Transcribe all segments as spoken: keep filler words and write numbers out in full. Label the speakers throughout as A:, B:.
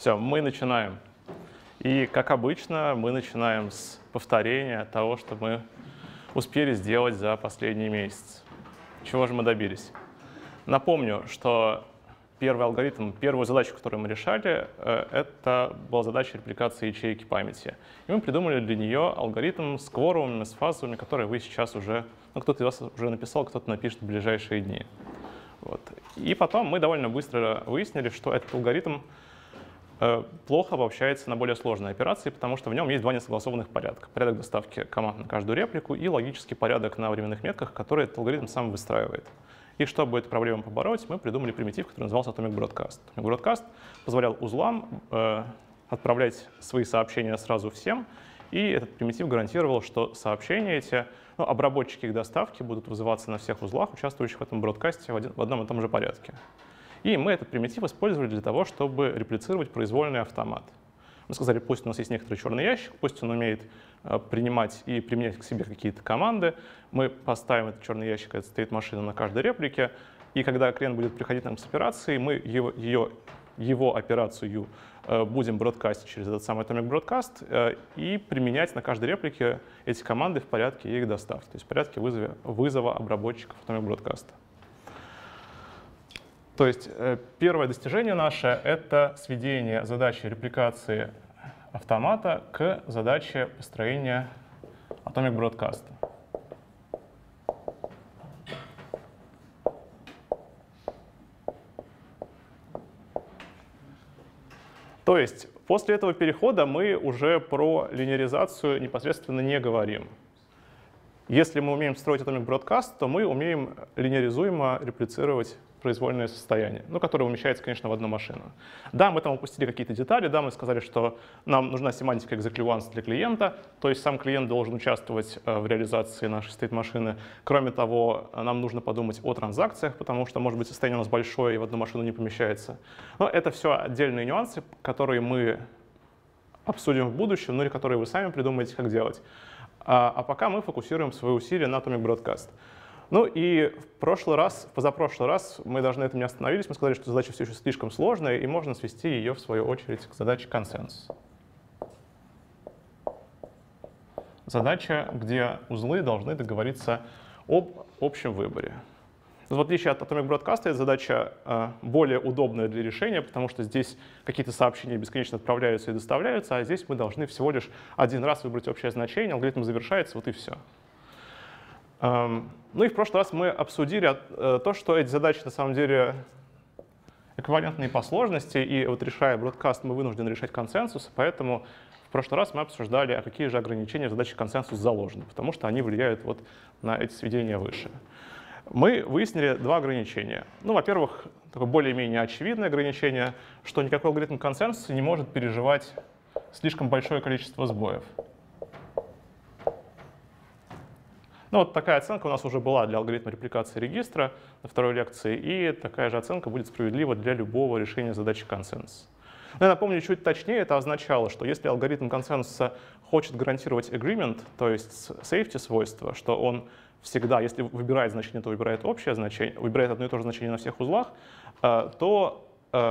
A: Все, мы начинаем. И, как обычно, мы начинаем с повторения того, что мы успели сделать за последний месяц. Чего же мы добились? Напомню, что первый алгоритм, первую задачу, которую мы решали, это была задача репликации ячейки памяти. И мы придумали для нее алгоритм с кворумами, с фазами, которые вы сейчас уже, ну, кто-то из вас уже написал, кто-то напишет в ближайшие дни. Вот. И потом мы довольно быстро выяснили, что этот алгоритм плохо обобщается на более сложные операции, потому что в нем есть два несогласованных порядка. Порядок доставки команд на каждую реплику и логический порядок на временных метках, который этот алгоритм сам выстраивает. И чтобы эту проблему побороть, мы придумали примитив, который назывался Atomic Broadcast. Atomic Broadcast позволял узлам э, отправлять свои сообщения сразу всем, и этот примитив гарантировал, что сообщения эти, ну, обработчики их доставки будут вызываться на всех узлах, участвующих в этом бродкасте в, один, в одном и том же порядке. И мы этот примитив использовали для того, чтобы реплицировать произвольный автомат. Мы сказали, пусть у нас есть некоторый черный ящик, пусть он умеет э, принимать и применять к себе какие-то команды. Мы поставим этот черный ящик, это стоит машина на каждой реплике, и когда клиент будет приходить нам с операцией, мы его, ее, его операцию э, будем бродкастить через этот самый Atomic Broadcast э, и применять на каждой реплике эти команды в порядке их доставки, то есть в порядке вызова, вызова обработчиков Atomic Broadcast. То есть первое достижение наше — это сведение задачи репликации автомата к задаче построения Atomic Broadcast. То есть после этого перехода мы уже про линеаризацию непосредственно не говорим. Если мы умеем строить Atomic Broadcast, то мы умеем линеаризуемо реплицировать произвольное состояние, ну, которое умещается, конечно, в одну машину. Да, мы там упустили какие-то детали, да, мы сказали, что нам нужна семантика execute для клиента, то есть сам клиент должен участвовать в реализации нашей стейт-машины. Кроме того, нам нужно подумать о транзакциях, потому что, может быть, состояние у нас большое и в одну машину не помещается. Но это все отдельные нюансы, которые мы обсудим в будущем, ну или которые вы сами придумаете, как делать. А, а пока мы фокусируем свои усилия на Atomic Broadcast. Ну и в прошлый раз, в позапрошлый раз мы даже на этом не остановились. Мы сказали, что задача все еще слишком сложная, и можно свести ее, в свою очередь, к задаче консенсус. Задача, где узлы должны договориться об общем выборе. В отличие от Atomic Broadcast, эта задача э, более удобная для решения, потому что здесь какие-то сообщения бесконечно отправляются и доставляются, а здесь мы должны всего лишь один раз выбрать общее значение, алгоритм завершается, вот и все. Ну и в прошлый раз мы обсудили то, что эти задачи на самом деле эквивалентные по сложности, и вот решая бродкаст, мы вынуждены решать консенсус, поэтому в прошлый раз мы обсуждали, а какие же ограничения в задаче консенсус заложены, потому что они влияют вот на эти сведения выше. Мы выяснили два ограничения. Ну, во-первых, такое более-менее очевидное ограничение, что никакой алгоритм консенсуса не может переживать слишком большое количество сбоев. Ну, вот такая оценка у нас уже была для алгоритма репликации регистра на второй лекции, и такая же оценка будет справедлива для любого решения задачи консенсуса. Но я напомню чуть точнее, это означало, что если алгоритм консенсуса хочет гарантировать agreement, то есть safety свойство, что он всегда, если выбирает значение, то выбирает общее значение, выбирает одно и то же значение на всех узлах, то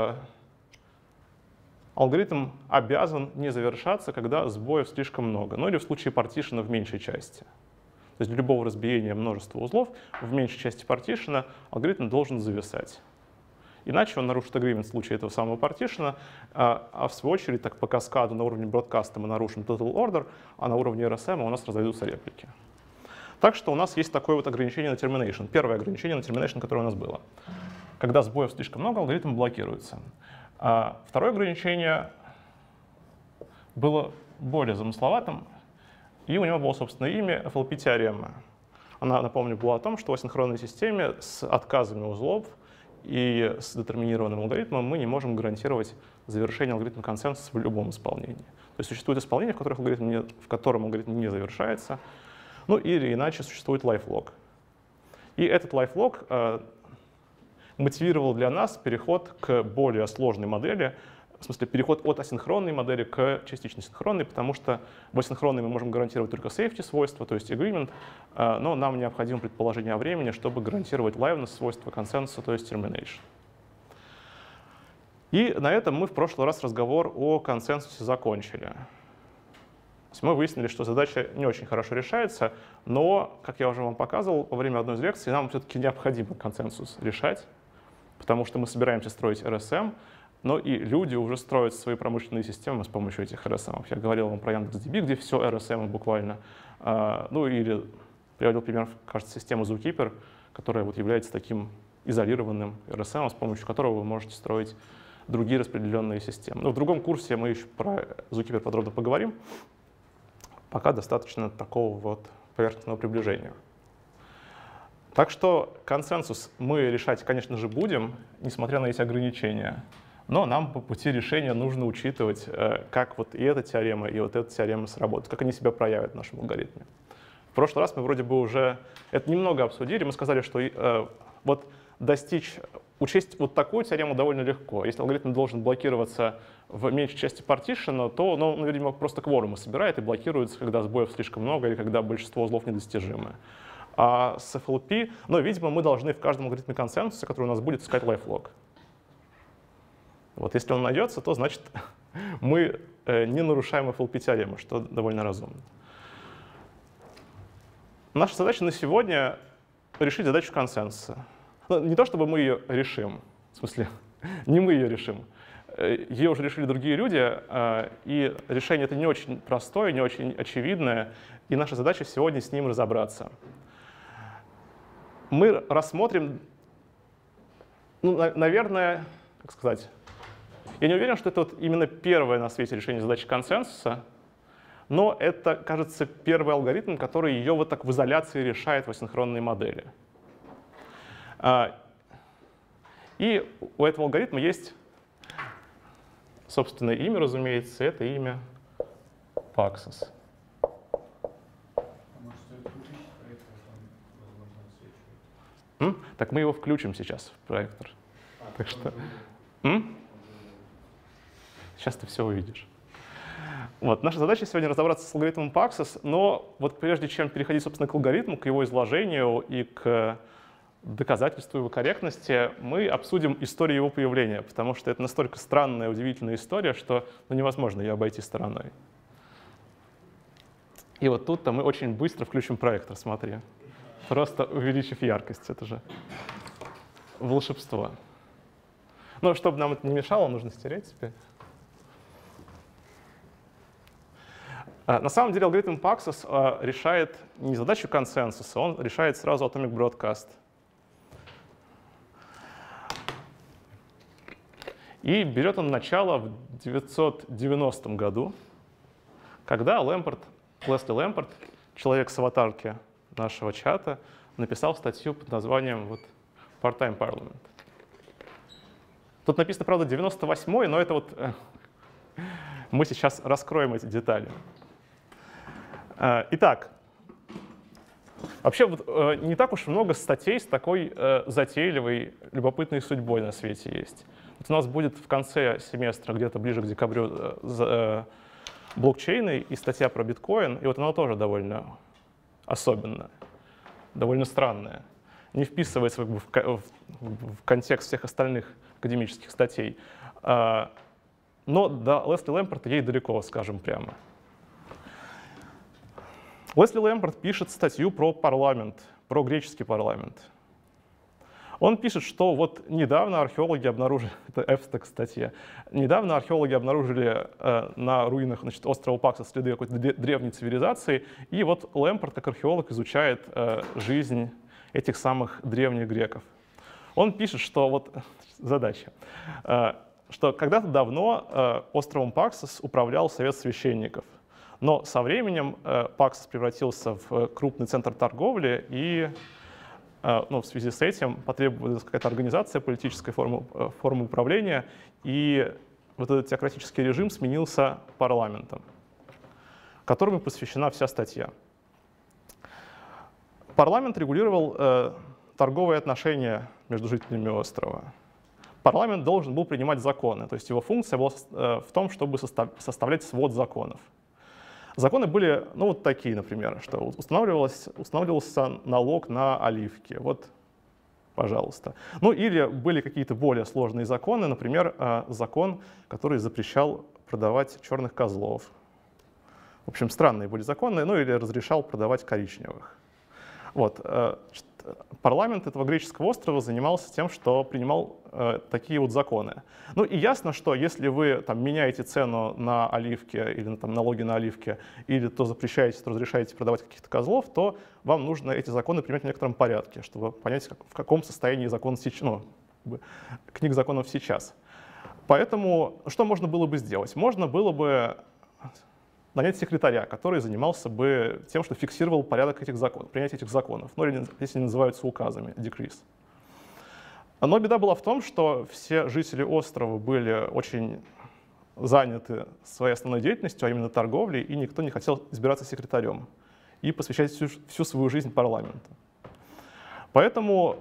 A: алгоритм обязан не завершаться, когда сбоев слишком много, ну или в случае партишена в меньшей части. То есть для любого разбиения множества узлов в меньшей части партишена алгоритм должен зависать. Иначе он нарушит agreement в случае этого самого партишена, а в свою очередь так по каскаду на уровне бродкаста мы нарушим total order, а на уровне эр эс эм у нас разойдутся реплики. Так что у нас есть такое вот ограничение на termination. Первое ограничение на termination, которое у нас было. Когда сбоев слишком много, алгоритм блокируется. А второе ограничение было более замысловатым. И у него было собственное имя эф эл пи-теорема. Она, напомню, была о том, что в асинхронной системе с отказами узлов и с детерминированным алгоритмом мы не можем гарантировать завершение алгоритма консенсуса в любом исполнении. То есть существует исполнение, в, которых алгоритм не, в котором алгоритм не завершается, ну или иначе существует lifelog. И этот lifelog э, мотивировал для нас переход к более сложной модели, в смысле переход от асинхронной модели к частично синхронной, потому что в асинхронной мы можем гарантировать только safety свойства, то есть agreement, но нам необходимо предположение о времени, чтобы гарантировать liveness свойства консенсуса, то есть termination. И на этом мы в прошлый раз разговор о консенсусе закончили. То есть мы выяснили, что задача не очень хорошо решается, но, как я уже вам показывал во время одной из лекций, нам все-таки необходимо консенсус решать, потому что мы собираемся строить эр эс эм, но и люди уже строят свои промышленные системы с помощью этих эр эс эм. Я говорил вам про YandexDB, где все эр эс эм буквально. Ну или приводил пример, кажется, системы Zookeeper, которая вот является таким изолированным эр эс эм, с помощью которого вы можете строить другие распределенные системы. Но в другом курсе мы еще про Zookeeper подробно поговорим. Пока достаточно такого вот поверхностного приближения. Так что консенсус мы решать, конечно же, будем, несмотря на эти ограничения. Но нам по пути решения нужно учитывать, как вот и эта теорема, и вот эта теорема сработают, как они себя проявят в нашем алгоритме. В прошлый раз мы вроде бы уже это немного обсудили. Мы сказали, что э, вот достичь, учесть вот такую теорему довольно легко. Если алгоритм должен блокироваться в меньшей части партишена, то, ну, ну, видимо, просто кворумы собирает и блокируется, когда сбоев слишком много или когда большинство узлов недостижимы. А с эф эл пи, ну, видимо, мы должны в каждом алгоритме консенсуса, который у нас будет, искать lifelog. Вот если он найдется, то значит мы э, не нарушаем эф эл пи-теорему, что довольно разумно. Наша задача на сегодня — решить задачу консенсуса. Ну, не то, чтобы мы ее решим, в смысле, не мы ее решим. Ее уже решили другие люди, и решение это не очень простое, не очень очевидное, и наша задача сегодня с ним разобраться. Мы рассмотрим, ну, наверное, как сказать, я не уверен, что это вот именно первое на свете решение задачи консенсуса, но это, кажется, первый алгоритм, который ее вот так в изоляции решает в асинхронной модели. И у этого алгоритма есть собственное имя, разумеется, это имя Paxos. М? Так мы его включим сейчас в проектор. А, так что... М? Сейчас ты все увидишь. Вот. Наша задача сегодня разобраться с алгоритмом Paxos, но вот прежде чем переходить, собственно, к алгоритму, к его изложению и к доказательству его корректности, мы обсудим историю его появления, потому что это настолько странная, удивительная история, что ну, невозможно ее обойти стороной. И вот тут-то мы очень быстро включим проектор, смотри. Просто увеличив яркость, это же волшебство. Но чтобы нам это не мешало, нужно стереть теперь. На самом деле алгоритм Paxos решает не задачу консенсуса, он решает сразу Atomic Broadcast. И берет он начало в девятьсот девяностом году, когда Лэмпорт, Лесли Лэмпорт, человек с аватарки нашего чата, написал статью под названием вот, Part-Time Parliament. Тут написано, правда, девяносто восьмой, но это вот э, мы сейчас раскроем эти детали. Э, итак, вообще вот, э, не так уж много статей с такой э, затейливой, любопытной судьбой на свете есть. Вот у нас будет в конце семестра, где-то ближе к декабрю, э, э, блокчейны и статья про биткоин, и вот она тоже довольно особенная, довольно странная. Не вписывается в, в, в контекст всех остальных академических статей. Но до Лесли Лэмпорта ей далеко, скажем прямо. Лесли Лэмпорт пишет статью про парламент, про греческий парламент. Он пишет, что вот недавно археологи обнаружили, это эбстракт статья, недавно археологи обнаружили э, на руинах, значит, острова Паксос следы какой-то древней цивилизации, и вот Лэмпорт, как археолог, изучает э, жизнь этих самых древних греков. Он пишет, что вот задача, э, что когда-то давно э, островом Паксос управлял совет священников, но со временем э, Паксос превратился в крупный центр торговли, и ну, в связи с этим потребовалась какая-то организация, политическая форма, форма управления, и вот этот теократический режим сменился парламентом, которому посвящена вся статья. Парламент регулировал э, торговые отношения между жителями острова. Парламент должен был принимать законы, то есть его функция была э, в том, чтобы состав, составлять свод законов. Законы были, ну, вот такие, например, что устанавливался налог на оливки. Вот пожалуйста. Ну или были какие-то более сложные законы, например, закон, который запрещал продавать черных козлов. В общем, странные были законы, ну или разрешал продавать коричневых. Вот. Парламент этого греческого острова занимался тем, что принимал э, такие вот законы. Ну и ясно, что если вы там, меняете цену на оливки или там, налоги на оливки, или то запрещаете, то разрешаете продавать каких-то козлов, то вам нужно эти законы принимать в некотором порядке, чтобы понять, как, в каком состоянии закон сейчас, ну, книг законов сейчас. Поэтому что можно было бы сделать? Можно было бы нанять секретаря, который занимался бы тем, что фиксировал порядок этих законов, принятия этих законов, ну или если они называются указами, decrees. Но беда была в том, что все жители острова были очень заняты своей основной деятельностью, а именно торговлей, и никто не хотел избираться секретарем и посвящать всю, всю свою жизнь парламенту. Поэтому,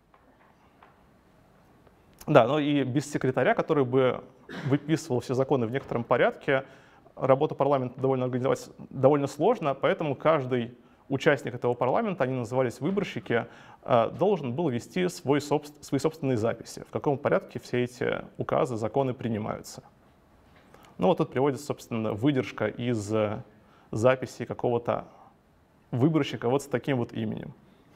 A: да, но и без секретаря, который бы выписывал все законы в некотором порядке, работу парламента довольно организовать довольно сложно, поэтому каждый участник этого парламента, они назывались выборщики, должен был вести свой собствен, свои собственные записи, в каком порядке все эти указы, законы принимаются. Ну вот тут приводится, собственно, выдержка из записи какого-то выборщика вот с таким вот именем.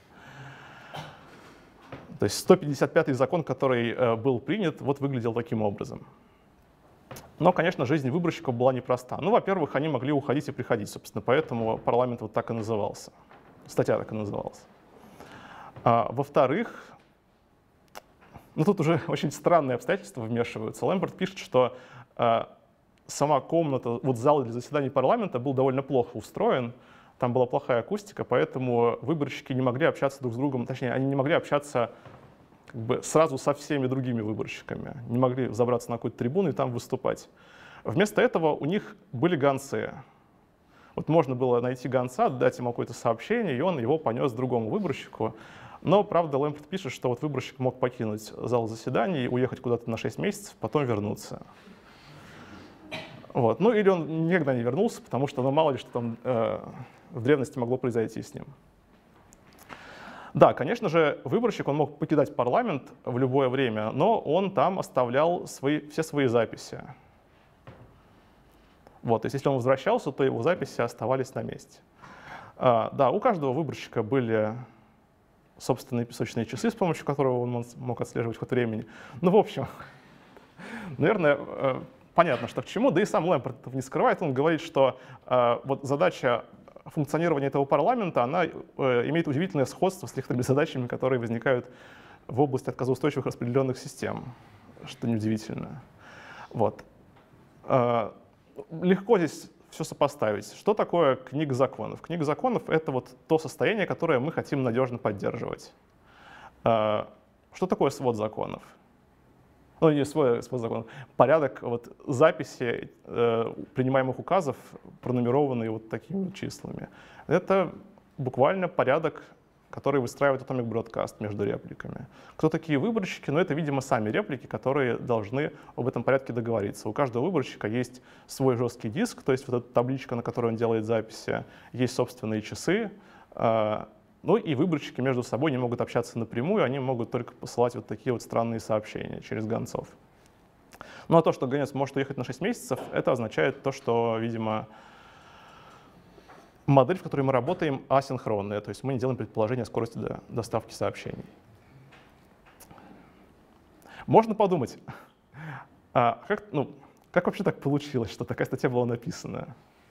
A: То есть сто пятьдесят пятый закон, который был принят, вот выглядел таким образом. Но, конечно, жизнь выборщиков была непроста. Ну, во-первых, они могли уходить и приходить, собственно, поэтому парламент вот так и назывался. Статья так и называлась. А, во-вторых, ну тут уже очень странные обстоятельства вмешиваются. Лэмберт пишет, что а, сама комната, вот зал для заседаний парламента был довольно плохо устроен, там была плохая акустика, поэтому выборщики не могли общаться друг с другом, точнее, они не могли общаться как бы сразу со всеми другими выборщиками, не могли забраться на какую-то трибуну и там выступать. Вместо этого у них были гонцы. Вот можно было найти гонца, дать ему какое-то сообщение, и он его понес другому выборщику. Но, правда, Лэмберт пишет, что вот выборщик мог покинуть зал заседаний, уехать куда-то на шесть месяцев, потом вернуться. Вот. Ну или он никогда не вернулся, потому что ну, мало ли что там э, в древности могло произойти с ним. Да, конечно же, выборщик он мог покидать парламент в любое время, но он там оставлял свои, все свои записи. Вот, то есть если он возвращался, то его записи оставались на месте. А, да, у каждого выборщика были собственные песочные часы, с помощью которого он мог отслеживать ход времени. Ну, в общем, наверное, понятно, что к чему. Да и сам Лэмберт этого не скрывает. Он говорит, что вот задача функционирование этого парламента, она э, имеет удивительное сходство с некоторыми задачами, которые возникают в области отказоустойчивых распределенных систем, что неудивительно. Вот. Э, легко здесь все сопоставить. Что такое книга законов? Книга законов — это вот то состояние, которое мы хотим надежно поддерживать. Э, что такое свод законов? Ну, не свой, свой закон, порядок вот, записи э, принимаемых указов, пронумерованные вот такими вот числами. Это буквально порядок, который выстраивает Atomic Broadcast между репликами. Кто такие выборщики? Ну, это, видимо, сами реплики, которые должны об этом порядке договориться. У каждого выборщика есть свой жесткий диск, то есть вот эта табличка, на которой он делает записи, есть собственные часы. Э, Ну и выборщики между собой не могут общаться напрямую, они могут только посылать вот такие вот странные сообщения через гонцов. Ну а то, что гонец может уехать на шесть месяцев, это означает то, что, видимо, модель, в которой мы работаем, асинхронная, то есть мы не делаем предположения о скорости доставки сообщений. Можно подумать, а как, ну, как вообще так получилось, что такая статья была написана?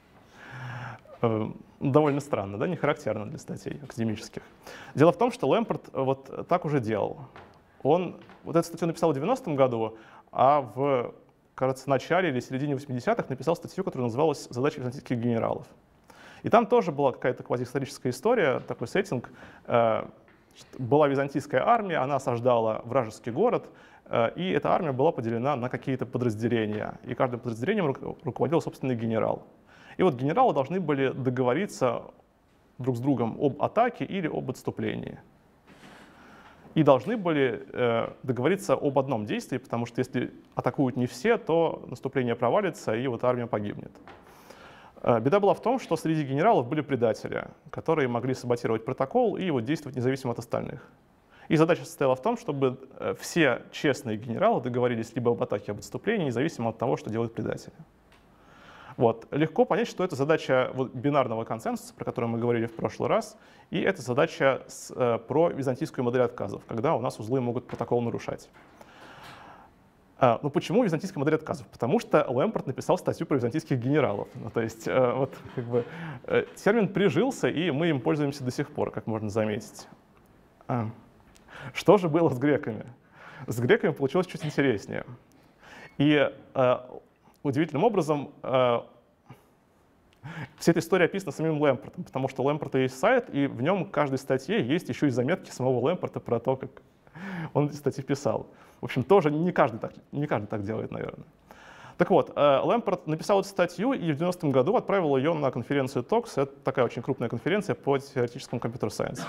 A: Довольно странно, да, не характерно для статей академических. Дело в том, что Лэмберт вот так уже делал. Он вот эту статью написал в девяностом году, а в, кажется, начале или середине восьмидесятых написал статью, которая называлась «Задачи византийских генералов». И там тоже была какая-то квазиисторическая история, такой сеттинг. Была византийская армия, она осаждала вражеский город, и эта армия была поделена на какие-то подразделения. И каждым подразделением руководил собственный генерал. И вот генералы должны были договориться друг с другом об атаке или об отступлении. И должны были э, договориться об одном действии, потому что если атакуют не все, то наступление провалится, и вот армия погибнет. Э, беда была в том, что среди генералов были предатели, которые могли саботировать протокол и вот действовать независимо от остальных. И задача состояла в том, чтобы все честные генералы договорились либо об атаке, об отступлении, независимо от того, что делают предатели. Вот. Легко понять, что это задача вот, бинарного консенсуса, про который мы говорили в прошлый раз, и это задача с, э, про византийскую модель отказов, когда у нас узлы могут протокол нарушать. А, ну почему византийская модель отказов? Потому что Лэмпорт написал статью про византийских генералов. Ну, то есть э, вот, как бы, э, термин прижился, и мы им пользуемся до сих пор, как можно заметить. А. Что же было с греками? С греками получилось чуть интереснее. И э, удивительным образом э, вся эта история описана самим Лэмпортом, потому что у Лэмпорта есть сайт, и в нем в каждой статье есть еще и заметки самого Лэмпорта про то, как он эти статьи писал. В общем, тоже не каждый так, не каждый так делает, наверное. Так вот, э, Лэмпорт написал эту статью и в девяностом году отправил ее на конференцию токс. Это такая очень крупная конференция по теоретическому компьютер-сайенсу.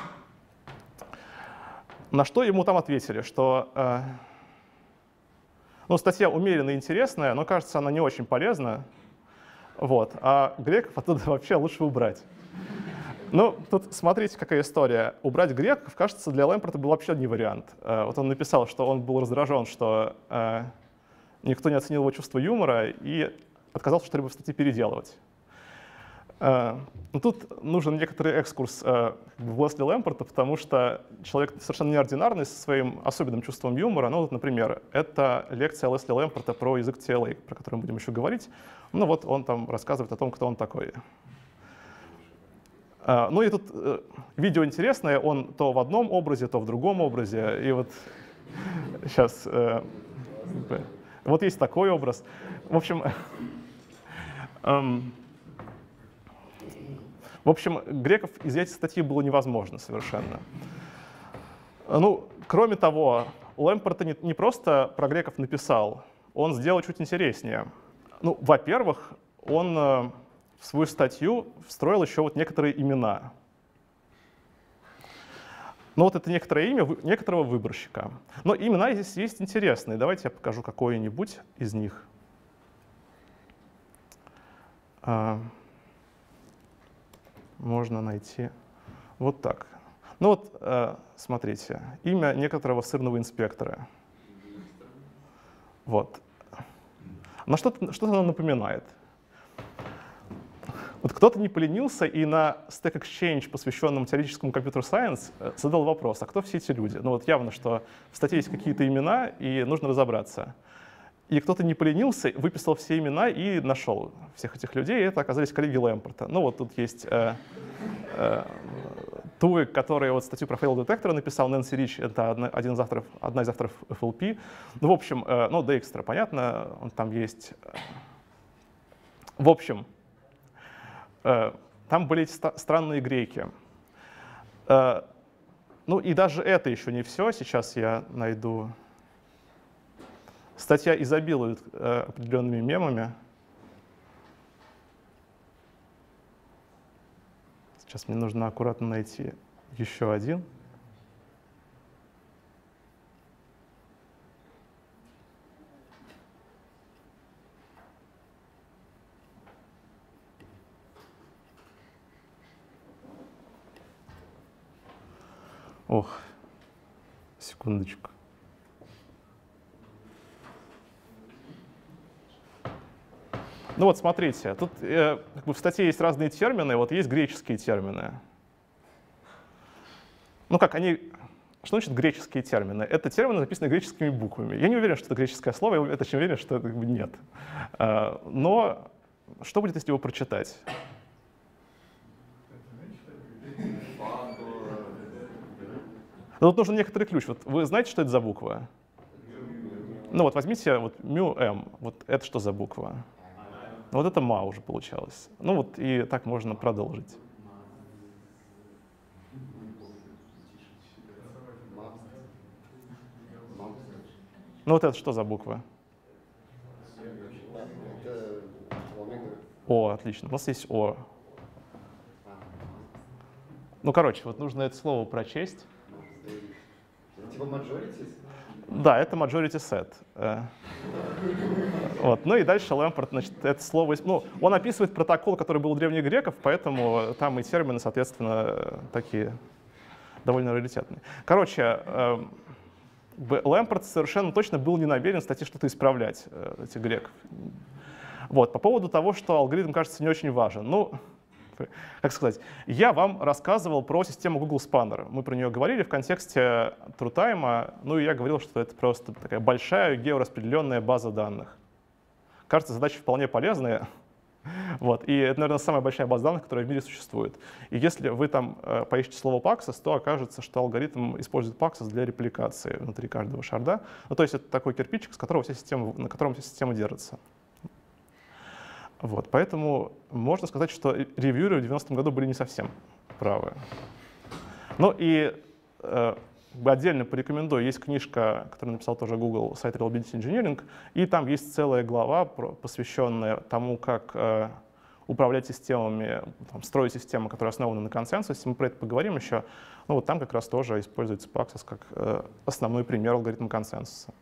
A: На что ему там ответили, что э, ну, статья умеренно интересная, но, кажется, она не очень полезна, вот, а греков оттуда вообще лучше убрать. Ну, тут смотрите, какая история. Убрать греков, кажется, для Лэмпорта был вообще не вариант. Э, вот он написал, что он был раздражен, что э, никто не оценил его чувство юмора и отказался что-либо в статье переделывать. Но тут нужен некоторый экскурс в Лесли Лэмпорта, потому что человек совершенно неординарный, со своим особенным чувством юмора. Ну, вот, например, это лекция Лесли Лэмпорта про язык ти эл эй, про который мы будем еще говорить. Ну вот он там рассказывает о том, кто он такой. Ну и тут видео интересное, он то в одном образе, то в другом образе. И вот сейчас вот есть такой образ. В общем, В общем, греков изъять из статьи было невозможно совершенно. Ну, кроме того, Лэмпорт не, не просто про греков написал, он сделал чуть интереснее. Ну, во-первых, он э, в свою статью встроил еще вот некоторые имена. Ну, вот это некоторое имя вы, некоторого выборщика. Но имена здесь есть интересные. Давайте я покажу какое-нибудь из них. Можно найти вот так. Ну вот, э, смотрите, имя некоторого сырного инспектора. Вот. На что-то, что-то оно напоминает. Вот кто-то не поленился и на Stack Exchange, посвященном теоретическому компьютер-сайенс, задал вопрос, а кто все эти люди? Ну вот явно, что в статье есть какие-то имена, и нужно разобраться. И кто-то не поленился, выписал все имена и нашел всех этих людей, и это оказались коллеги Лэмпорта. Ну вот тут есть э, э, Туик, который вот статью про fail детектора написал, Нэнси Рич, это одна, один из авторов, одна из авторов эф эл пи. Ну, в общем, э, ну, Дейкстра, понятно, он там есть. В общем, э, там были эти странные греки. Э, ну и даже это еще не все, сейчас я найду... Статья изобилует э, определенными мемами. Сейчас мне нужно аккуратно найти еще один. Ох, секундочку. Ну вот смотрите, тут э, как бы в статье есть разные термины, вот есть греческие термины. Ну как они, что значит греческие термины? Это термины, написанные греческими буквами. Я не уверен, что это греческое слово, я точно уверен, что это как бы нет. А, но что будет, если его прочитать? Ну, тут нужен некоторый ключ. Вот вы знаете, что это за буква? Ну вот возьмите вот μm, вот это что за буква? Вот это ма уже получалось. Ну вот и так можно продолжить. Ну вот это что за буква? О, отлично. У нас есть О. Ну, короче, вот нужно это слово прочесть.
B: Типа majorities?
A: Да, это majority set. Вот. Ну и дальше Лэмпорт, значит, это слово... Ну, он описывает протокол, который был у древних греков, поэтому там и термины, соответственно, такие довольно раритетный. Короче, Лэмпорт совершенно точно был не намерен в статье что-то исправлять, этих греков. Вот, по поводу того, что алгоритм кажется не очень важен. Ну, как сказать, я вам рассказывал про систему Google Spanner. Мы про нее говорили в контексте TrueTime, ну и я говорил, что это просто такая большая геораспределенная база данных. Кажется, задача вполне полезная. Вот. И это, наверное, самая большая база данных, которая в мире существует. И если вы там э, поищете слово Paxos, то окажется, что алгоритм использует Paxos для репликации внутри каждого шарда. Ну, то есть это такой кирпичик, с которого вся система, на котором вся система держится. Вот. Поэтому можно сказать, что ревьюеры в девяностом году были не совсем правы. Ну и э, отдельно порекомендую, есть книжка, которую написал тоже Google, Site Reliability Engineering, и там есть целая глава, посвященная тому, как э, управлять системами, там, строить системы, которые основаны на консенсусе. Мы про это поговорим еще. Ну вот там как раз тоже используется Paxos как э, основной пример алгоритма консенсуса.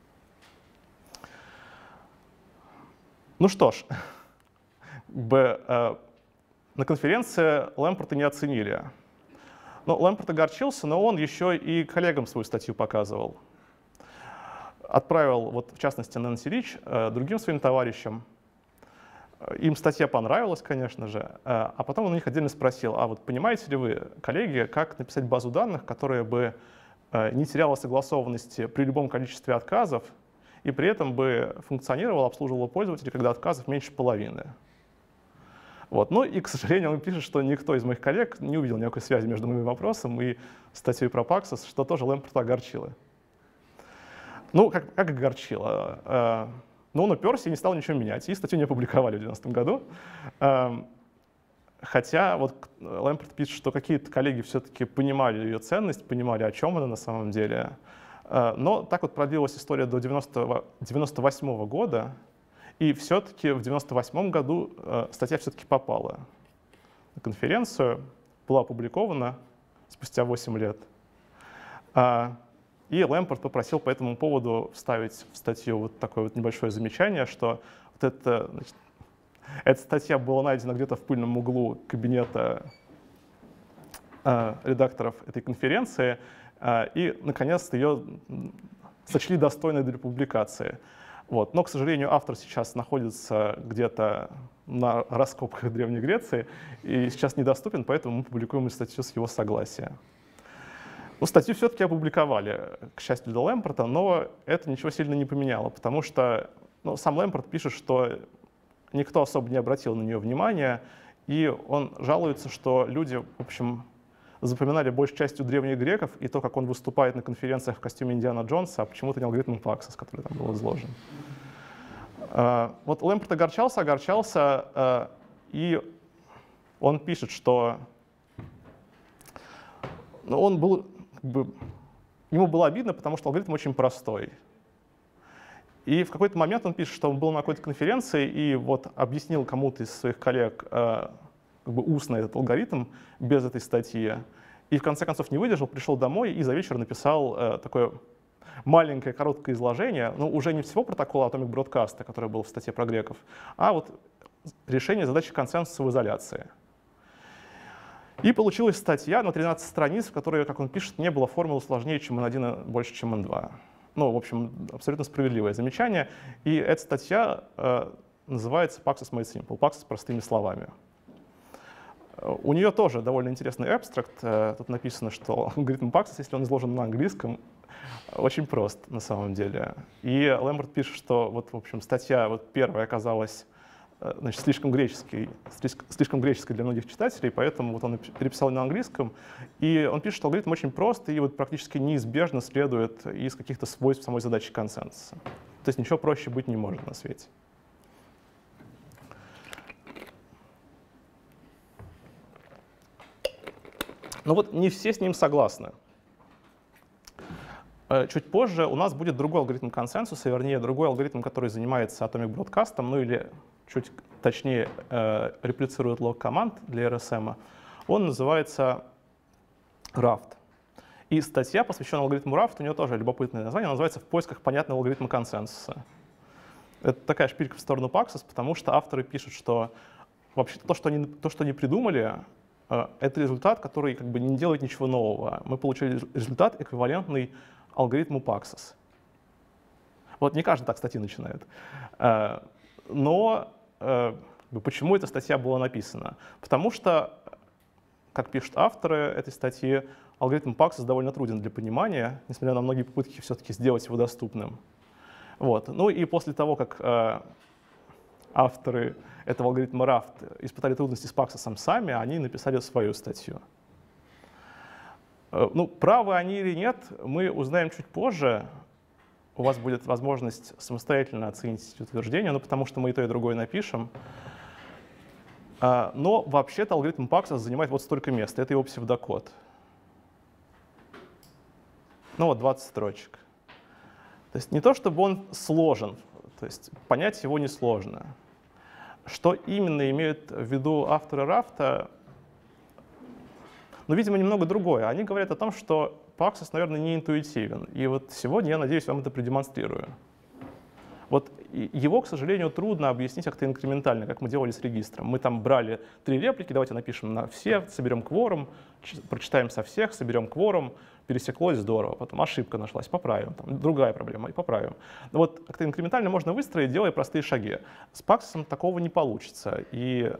A: Ну что ж, Б, э, на конференции Лэмпорта не оценили. Ну, Лэмпорт огорчился, но он еще и коллегам свою статью показывал. Отправил, вот, в частности, Нэнси Рич, э, другим своим товарищам. Им статья понравилась, конечно же, э, а потом он у них отдельно спросил, а вот понимаете ли вы, коллеги, как написать базу данных, которая бы э, не теряла согласованности при любом количестве отказов и при этом бы функционировала, обслуживала пользователей, когда отказов меньше половины. Вот. Ну и, к сожалению, он пишет, что никто из моих коллег не увидел никакой связи между моим вопросом и статьей про Paxos, что тоже Лэмпорта огорчило. Ну, как, как огорчило? Ну, он уперся и не стал ничего менять, и статью не опубликовали в девяностом году. Хотя вот Лэмпорт пишет, что какие-то коллеги все-таки понимали ее ценность, понимали, о чем она на самом деле. Но так вот продлилась история до девяносто восьмого года. И все-таки в девяносто восьмом году э, статья все-таки попала на конференцию, была опубликована спустя восемь лет. А, и Лэмпорт попросил по этому поводу вставить в статью вот такое вот небольшое замечание, что вот это, значит, эта статья была найдена где-то в пыльном углу кабинета э, редакторов этой конференции, э, и, наконец-то, ее сочли достойной для публикации. Вот. Но, к сожалению, автор сейчас находится где-то на раскопках Древней Греции и сейчас недоступен, поэтому мы публикуем статью с его согласия. Ну, статью все-таки опубликовали, к счастью, для Лэмпорта, но это ничего сильно не поменяло, потому что ну, сам Лэмпорт пишет, что никто особо не обратил на нее внимания, и он жалуется, что люди, в общем, запоминали большей частью древних греков и то, как он выступает на конференциях в костюме Индиана Джонса, а почему-то не алгоритм Paxos, который там был изложен. Вот Лэмпорт огорчался, огорчался, и он пишет, что он был, как бы, ему было обидно, потому что алгоритм очень простой. И в какой-то момент он пишет, что он был на какой-то конференции и вот объяснил кому-то из своих коллег как бы устно этот алгоритм без этой статьи. И в конце концов не выдержал, пришел домой и за вечер написал э, такое маленькое короткое изложение, ну уже не всего протокола Atomic Broadcast, который был в статье про греков, а вот решение задачи консенсуса в изоляции. И получилась статья на тринадцать страниц, в которой, как он пишет, не было формулы сложнее, чем эн один больше, чем эн два. Ну, в общем, абсолютно справедливое замечание. И эта статья э, называется Paxos Made Simple, Paxos простыми словами. У нее тоже довольно интересный абстракт. Тут написано, что алгоритм Paxos, если он изложен на английском, очень прост на самом деле. И Лэмпорт пишет, что вот, в общем, статья вот первая оказалась значит, слишком, греческой, слишком греческой для многих читателей, поэтому вот он переписал на английском. И он пишет, что алгоритм очень прост и вот практически неизбежно следует из каких-то свойств самой задачи консенсуса. То есть ничего проще быть не может на свете. Но вот не все с ним согласны. Чуть позже у нас будет другой алгоритм консенсуса, вернее, другой алгоритм, который занимается Atomic Broadcast, ну или чуть точнее реплицирует лог команд для эр эс эм. Он называется рафт. И статья, посвященная алгоритму рафт, у нее тоже любопытное название, называется «В поисках понятного алгоритма консенсуса». Это такая шпилька в сторону Paxos, потому что авторы пишут, что вообще-то то, что они, то, что они придумали, это результат, который как бы не делает ничего нового. Мы получили результат, эквивалентный алгоритму Paxos. Вот не каждый так статьи начинает. Но почему эта статья была написана? Потому что, как пишут авторы этой статьи, алгоритм Paxos довольно труден для понимания, несмотря на многие попытки все-таки сделать его доступным. Вот. Ну и после того, как э, авторы этого алгоритма рафт испытали трудности с Paxos сами, они написали свою статью. Э, ну, правы они или нет, мы узнаем чуть позже. У вас будет возможность самостоятельно оценить эти утверждения, ну, потому что мы и то, и другое напишем. Э, но вообще-то алгоритм Paxos занимает вот столько мест. Это его псевдокод. Ну вот двадцать строчек. То есть не то, чтобы он сложен, то есть понять его несложно. Что именно имеют в виду авторы рафта, ну, видимо, немного другое. Они говорят о том, что Paxos, наверное, не интуитивен. И вот сегодня, я надеюсь, вам это продемонстрирую. Вот его, к сожалению, трудно объяснить как-то инкрементально, как мы делали с регистром. Мы там брали три реплики, давайте напишем на все, соберем кворум, прочитаем со всех, соберем кворум, пересеклось, здорово, потом ошибка нашлась, поправим, там, другая проблема, и поправим. Но вот как-то инкрементально можно выстроить, делая простые шаги. С Paxos такого не получится. И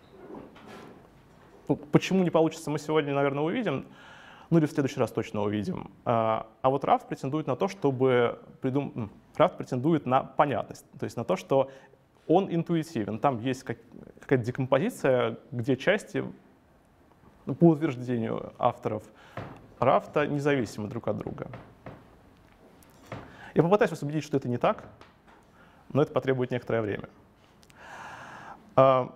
A: ну, почему не получится, мы сегодня, наверное, увидим. Ну или в следующий раз точно увидим. А, а вот рафт претендует на то, чтобы придум... рафт претендует на понятность, то есть на то, что он интуитивен. Там есть как... какая-то декомпозиция, где части, ну, по утверждению авторов рафта, независимы друг от друга. Я попытаюсь вас убедить, что это не так, но это потребует некоторое время. А,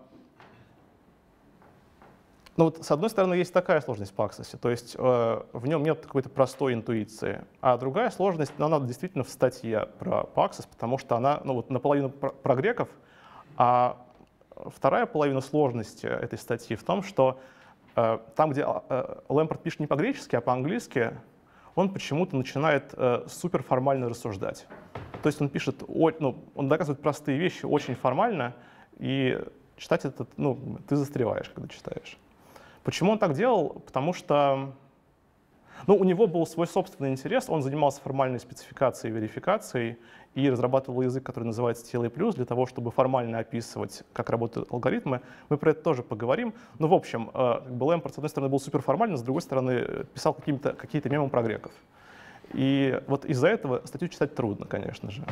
A: Ну вот, с одной стороны, есть такая сложность в Paxos, то есть э, в нем нет какой-то простой интуиции. А другая сложность, ну, она действительно в статье про Paxos, потому что она ну, вот, наполовину про, про греков, а вторая половина сложности этой статьи в том, что э, там, где э, Лэмпорт пишет не по-гречески, а по-английски, он почему-то начинает э, суперформально рассуждать. То есть он пишет, о, ну, он доказывает простые вещи очень формально, и читать это, ну, ты застреваешь, когда читаешь. Почему он так делал? Потому что ну, у него был свой собственный интерес, он занимался формальной спецификацией и верификацией и разрабатывал язык, который называется ти эл эй плюс, для того, чтобы формально описывать, как работают алгоритмы. Мы про это тоже поговорим. Но в общем, как бы Лэмпорт, с одной стороны, был суперформальный, с другой стороны, писал какие-то какие-то мемы про греков. И вот из-за этого статью читать трудно, конечно же.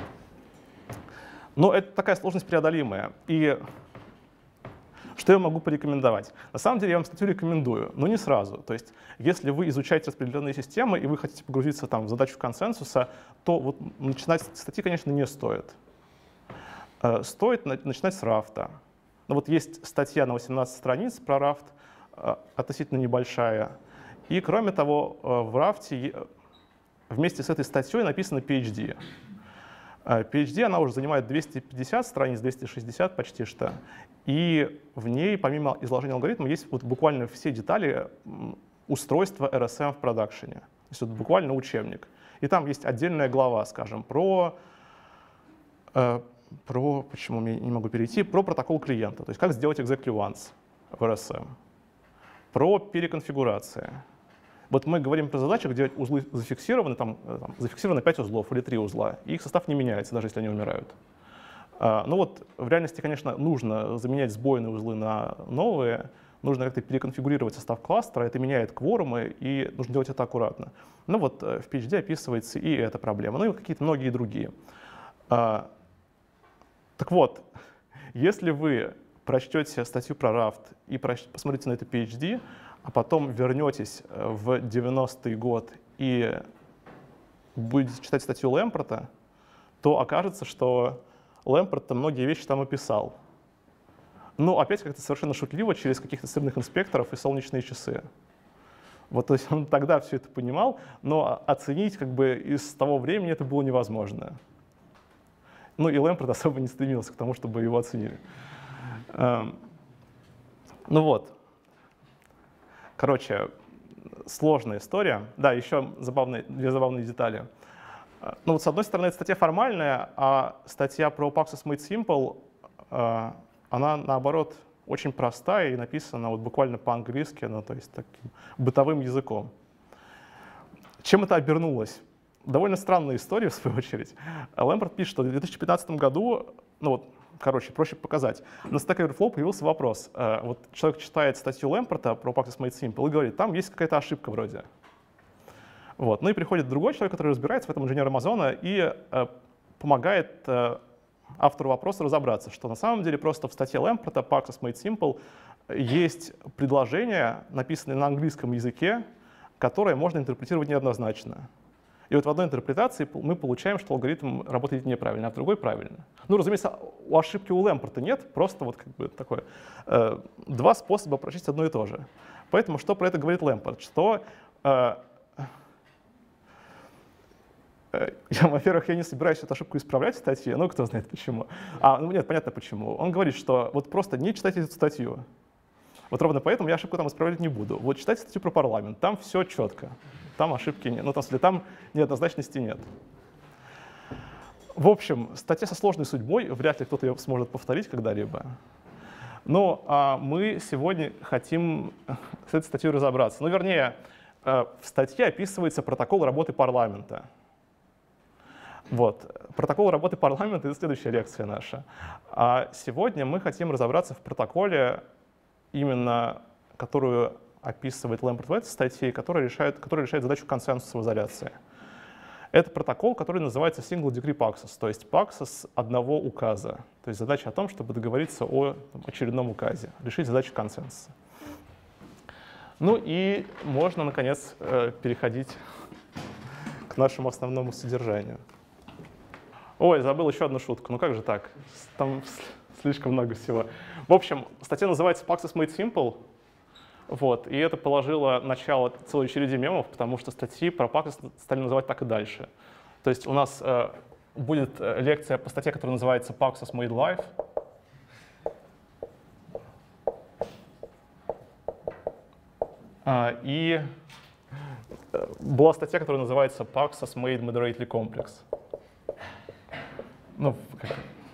A: Но это такая сложность преодолимая. И что я могу порекомендовать? На самом деле я вам статью рекомендую, но не сразу. То есть если вы изучаете распределенные системы и вы хотите погрузиться там, в задачу консенсуса, то вот начинать с статьи, конечно, не стоит. Стоит начинать с рафта. Ну, вот есть статья на восемнадцать страниц про рафт, относительно небольшая. И кроме того, в рафте вместе с этой статьей написано пи эйч ди. пи эйч ди, она уже занимает двести пятьдесят страниц, двести шестьдесят почти что. И в ней, помимо изложения алгоритма, есть вот буквально все детали устройства эр эс эм в продакшене. То есть это буквально учебник. И там есть отдельная глава, скажем, про, э, про, почему я не могу перейти, про протокол клиента, то есть как сделать exactly once в эр эс эм, про переконфигурации. Вот мы говорим про задачи, где узлы зафиксированы, там, там зафиксировано пять узлов или три узла, и их состав не меняется, даже если они умирают. Uh, ну вот в реальности, конечно, нужно заменять сбойные узлы на новые, нужно как-то переконфигурировать состав кластера, это меняет кворумы, и нужно делать это аккуратно. Ну вот в пи эйч ди описывается и эта проблема, ну и какие-то многие другие. Uh, так вот, если вы прочтете статью про рафт и посмотрите на это пи эйч ди, а потом вернетесь в девяностый год и будете читать статью Лэмпорта, то окажется, что Лэмпорт многие вещи там описал. Ну, опять как-то совершенно шутливо, через каких-то сырных инспекторов и солнечные часы. Вот, то есть он тогда все это понимал, но оценить как бы из того времени это было невозможно. Ну и Лэмпорт особо не стремился к тому, чтобы его оценили. Эм, ну вот. Короче, сложная история. Да, еще забавные, две забавные детали. Ну вот с одной стороны, это статья формальная, а статья про Paxos Made Simple, она наоборот очень простая и написана вот буквально по-английски, ну, то есть таким бытовым языком. Чем это обернулось? Довольно странная история, в свою очередь. Лэмпорт пишет, что в две тысячи пятнадцатом году, ну вот, короче, проще показать, на Stack Overflow появился вопрос. Вот человек читает статью Лэмпорта про Paxos Made Simple и говорит, там есть какая-то ошибка вроде. Вот. Ну и приходит другой человек, который разбирается в этом, инженер Амазона, и э, помогает э, автору вопроса разобраться, что на самом деле просто в статье Лэмпорта Paxos Made Simple есть предложение, написанное на английском языке, которое можно интерпретировать неоднозначно. И вот в одной интерпретации мы получаем, что алгоритм работает неправильно, а в другой правильно. Ну, разумеется, у ошибки у Лэмпорта нет, просто вот как бы такое э, два способа прочесть одно и то же. Поэтому что про это говорит Лэмпорт? Что э, Я, во-первых, я не собираюсь эту ошибку исправлять в статье, ну, кто знает почему. А, ну, нет, понятно почему. Он говорит, что вот просто не читайте эту статью. Вот ровно поэтому я ошибку там исправлять не буду. Вот читайте статью про парламент, там все четко. Там ошибки нет, ну, там, там неоднозначности нет. В общем, статья со сложной судьбой, вряд ли кто-то ее сможет повторить когда-либо. Но а, мы сегодня хотим с этой статьей разобраться. Ну, вернее, в статье описывается протокол работы парламента. Вот. Протокол работы парламента — это следующая лекция наша. А сегодня мы хотим разобраться в протоколе, именно которую описывает Лэмпорт в этой статье, который решает, который решает задачу консенсуса в изоляции. Это протокол, который называется Single Degree Paxos, то есть Paxos одного указа. То есть задача о том, чтобы договориться о там, очередном указе, решить задачу консенсуса. Ну и можно, наконец, переходить к нашему основному содержанию. Ой, забыл еще одну шутку. Ну как же так? Там слишком много всего. В общем, статья называется Paxos Made Simple. Вот, и это положило начало целой череде мемов, потому что статьи про Paxos стали называть так и дальше. То есть у нас э, будет лекция по статье, которая называется Paxos Made Live. А, и была статья, которая называется Paxos Made Moderately Complex. Ну, как...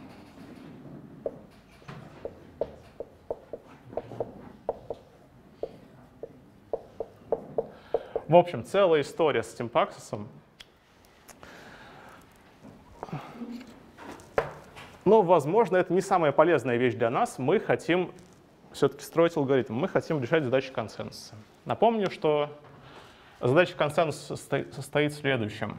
A: В общем, целая история с этим Paxos. Но, возможно, это не самая полезная вещь для нас. Мы хотим все-таки строить алгоритм. Мы хотим решать задачи консенсуса. Напомню, что задача консенсуса состоит в следующем.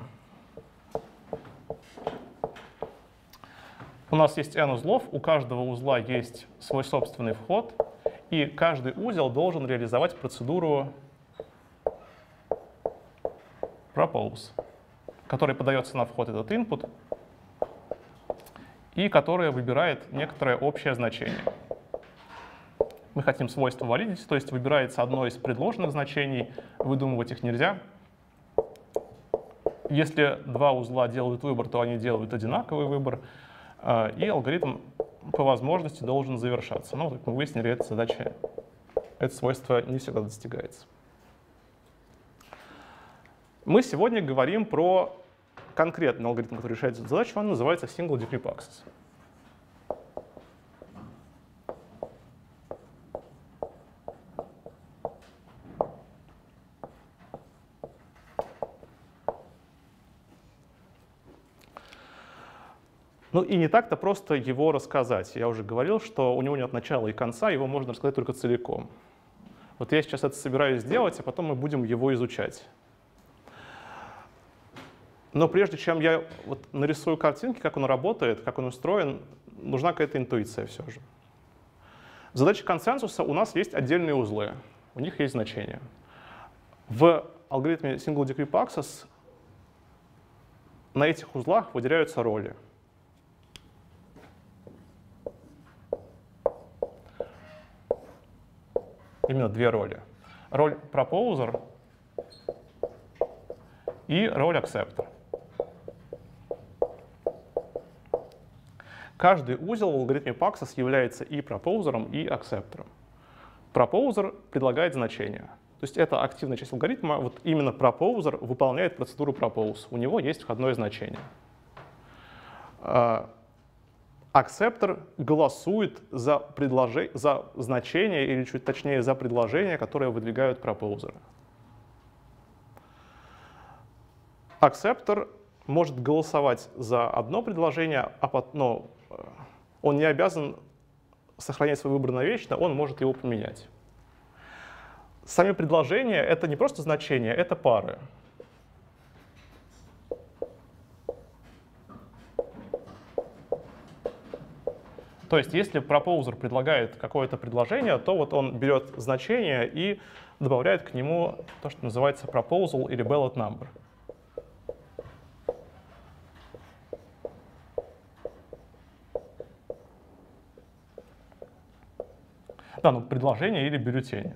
A: У нас есть n узлов, у каждого узла есть свой собственный вход, и каждый узел должен реализовать процедуру propose, который подается на вход этот input, и которая выбирает некоторое общее значение. Мы хотим свойство validity, то есть выбирается одно из предложенных значений, выдумывать их нельзя. Если два узла делают выбор, то они делают одинаковый выбор, и алгоритм по возможности должен завершаться. Но, как мы выяснили, эта задача, это свойство не всегда достигается. Мы сегодня говорим про конкретный алгоритм, который решает эту задачу. Он называется Single Degree Paxos. Ну и не так-то просто его рассказать. Я уже говорил, что у него нет начала и конца, его можно рассказать только целиком. Вот я сейчас это собираюсь сделать, а потом мы будем его изучать. Но прежде чем я вот нарисую картинки, как он работает, как он устроен, нужна какая-то интуиция все же. В задаче консенсуса у нас есть отдельные узлы, у них есть значения. В алгоритме Single Degree Paxos на этих узлах выделяются роли. Именно две роли. Роль proposer и роль acceptor. Каждый узел в алгоритме Paxos является и пропоузером, и аксептором. Пропоузер предлагает значение. То есть это активная часть алгоритма. Вот именно пропоузер выполняет процедуру propose. У него есть входное значение. акцептор голосует за, предложи... за значение, или чуть точнее за предложение, которое выдвигают пропоузеры. Акцептор может голосовать за одно предложение, а потом, но он не обязан сохранять свой выбор навечно, он может его поменять. Сами предложения — это не просто значения, это пары. То есть если пропоузер предлагает какое-то предложение, то вот он берет значение и добавляет к нему то, что называется proposal или ballot number. Да, ну предложение или бюллетень.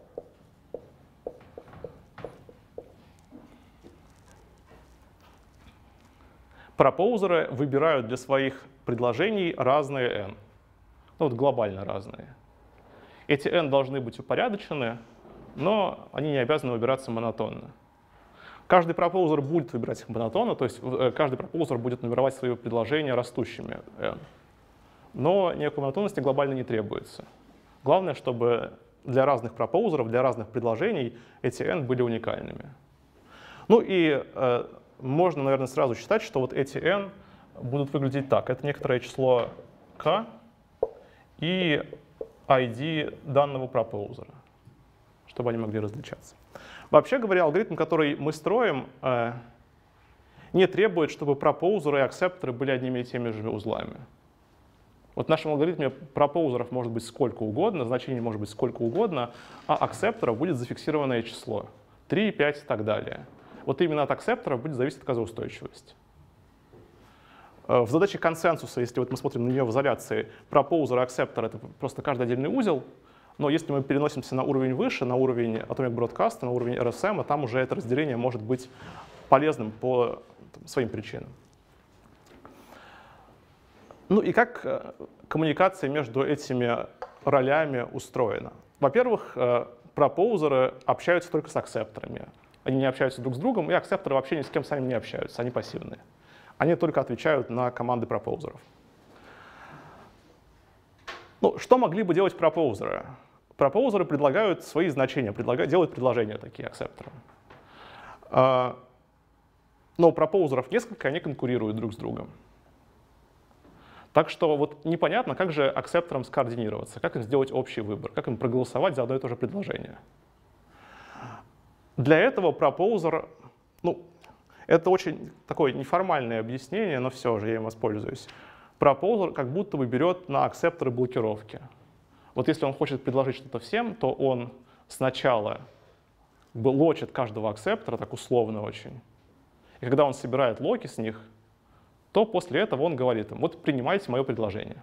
A: Пропоузеры выбирают для своих предложений разные n. Ну вот глобально разные. Эти n должны быть упорядочены, но они не обязаны выбираться монотонно. Каждый пропоузер будет выбирать их монотонно, то есть каждый пропоузер будет нумеровать свои предложения растущими n. Но никакой монотонности глобально не требуется. Главное, чтобы для разных пропоузеров, для разных предложений эти n были уникальными. Ну и э, можно, наверное, сразу считать, что вот эти n будут выглядеть так. Это некоторое число k и ай ди данного пропоузера, чтобы они могли различаться. Вообще говоря, алгоритм, который мы строим, э, не требует, чтобы пропоузеры и акцепторы были одними и теми же узлами. Вот в нашем алгоритме пропоузеров может быть сколько угодно, значений может быть сколько угодно, а акцепторов будет зафиксированное число — три, пять и так далее. Вот именно от акцепторов будет зависеть отказоустойчивость. В задаче консенсуса, если вот мы смотрим на нее в изоляции, пропоузер и акцептор — это просто каждый отдельный узел, но если мы переносимся на уровень выше, на уровень Atomic Broadcast, на уровень эр эс эм, там уже это разделение может быть полезным по там, своим причинам. Ну и как коммуникация между этими ролями устроена? Во-первых, пропоузеры общаются только с акцепторами. Они не общаются друг с другом, и акцепторы вообще ни с кем сами не общаются, они пассивные. Они только отвечают на команды пропоузеров. Ну, что могли бы делать пропоузеры? Пропоузеры предлагают свои значения, предлагают, делают предложения такие акцепторам. Но у пропоузеров несколько, они конкурируют друг с другом. Так что вот непонятно, как же акцепторам скоординироваться, как им сделать общий выбор, как им проголосовать за одно и то же предложение. Для этого пропоузер, ну, это очень такое неформальное объяснение, но все же я им воспользуюсь. Пропоузер как будто бы берет на акцепторы блокировки. Вот если он хочет предложить что-то всем, то он сначала лочит каждого акцептора, так условно очень. И когда он собирает локи с них, то после этого он говорит им: вот принимайте мое предложение.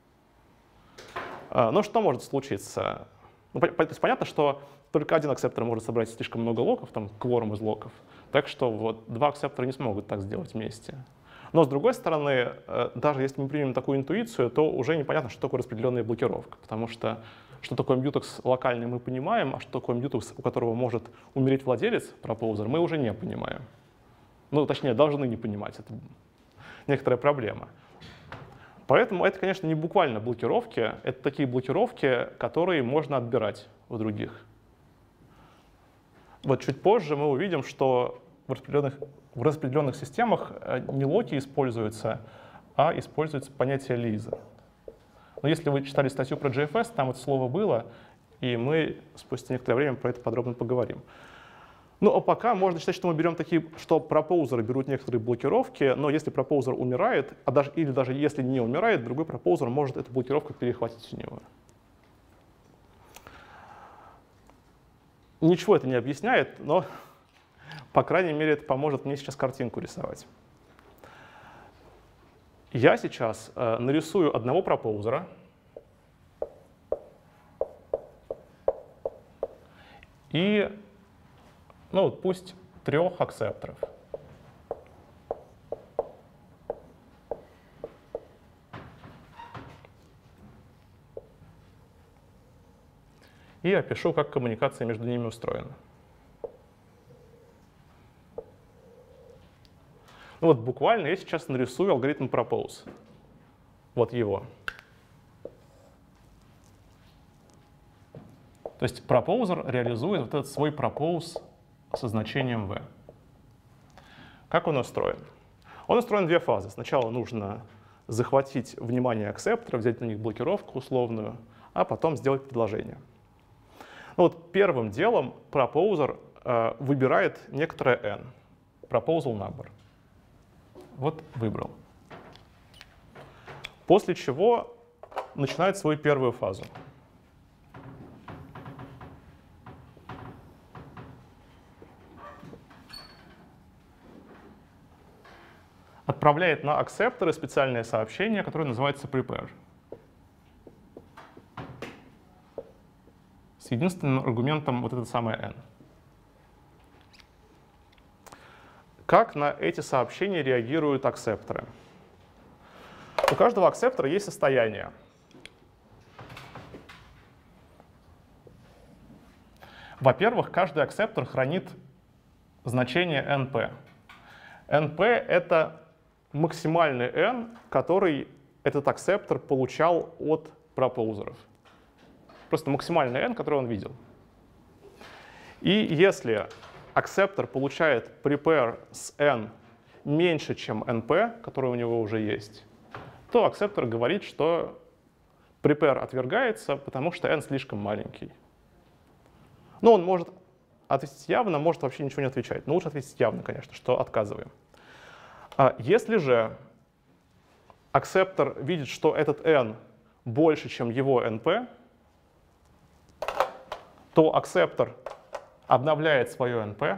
A: Но что может случиться? Ну, то есть понятно, что только один акцептор может собрать слишком много локов, там кворум из локов, так что вот два акцептора не смогут так сделать вместе. Но с другой стороны, даже если мы примем такую интуицию, то уже непонятно, что такое распределенная блокировка, потому что что такое мьютекс локальный мы понимаем, а что такое мьютекс, у которого может умереть владелец, пропоузер, мы уже не понимаем. Ну, точнее, должны не понимать, это некоторая проблема. Поэтому это, конечно, не буквально блокировки, это такие блокировки, которые можно отбирать у других. Вот чуть позже мы увидим, что в распределенных, в распределенных системах не локи используются, а используется понятие лиза. Но если вы читали статью про джей эф эс, там это слово было, и мы спустя некоторое время про это подробно поговорим. Ну, а пока можно считать, что мы берем такие, что пропоузеры берут некоторые блокировки, но если пропоузер умирает, а даже, или даже если не умирает, другой пропоузер может эту блокировку перехватить у него. Ничего это не объясняет, но, по крайней мере, это поможет мне сейчас картинку рисовать. Я сейчас э, нарисую одного пропоузера. И, ну, вот пусть трех акцепторов. И опишу, как коммуникация между ними устроена. Ну вот буквально я сейчас нарисую алгоритм propose. вот его. То есть пропоузер реализует вот этот свой пропоуз со значением v. Как он устроен? Он устроен в две фазы. Сначала нужно захватить внимание аксептора, взять на них блокировку условную, а потом сделать предложение. Ну вот первым делом пропоузер э, выбирает некоторое n. Proposal number. Вот выбрал. После чего начинает свою первую фазу. Отправляет на аксепторы специальное сообщение, которое называется prepare. С единственным аргументом вот это самое n. Как на эти сообщения реагируют аксепторы? У каждого аксептора есть состояние. Во-первых, каждый аксептор хранит значение np. np — это максимальный n, который этот аксептор получал от пропоузеров. Просто максимальный n, который он видел. И если аксептор получает prepare с n меньше, чем np, который у него уже есть, то аксептор говорит, что prepare отвергается, потому что n слишком маленький. Ну, он может ответить явно, может вообще ничего не отвечать. Но лучше ответить явно, конечно, что отказываем. А если же аксептор видит, что этот n больше, чем его np, то аксептор обновляет свое np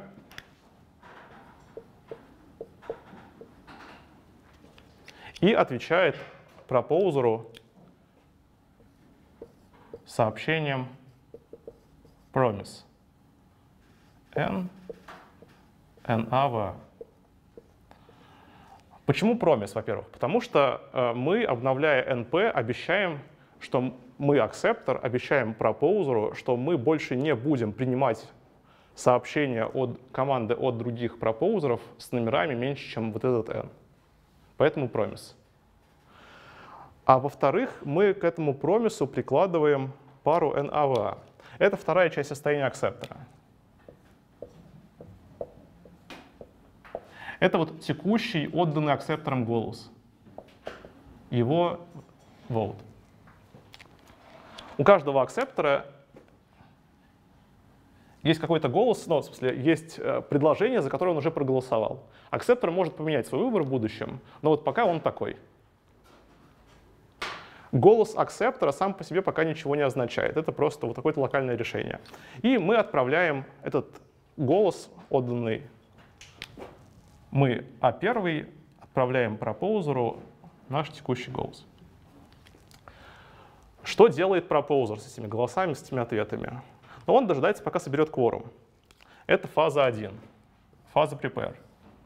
A: и отвечает пропоузеру сообщением promise n nava. Почему promise, во-первых? Потому что э, мы, обновляя np, обещаем, что мы, аксептор, обещаем пропоузеру, что мы больше не будем принимать сообщения от команды от других пропоузеров с номерами меньше, чем вот этот n. Поэтому promise. А во-вторых, мы к этому промису прикладываем пару nava. Это вторая часть состояния аксептора. Это вот текущий отданный аксептором голос. Его vote. У каждого аксептора есть какой-то голос, ну, в смысле, есть предложение, за которое он уже проголосовал. Аксептор может поменять свой выбор в будущем, но вот пока он такой. Голос аксептора сам по себе пока ничего не означает. Это просто вот какое-то локальное решение. И мы отправляем этот голос, отданный мы а один, отправляем пропоузеру наш текущий голос. Что делает пропоузер с этими голосами, с этими ответами? Ну, он дожидается, пока соберет кворум. Это фаза один, фаза prepare.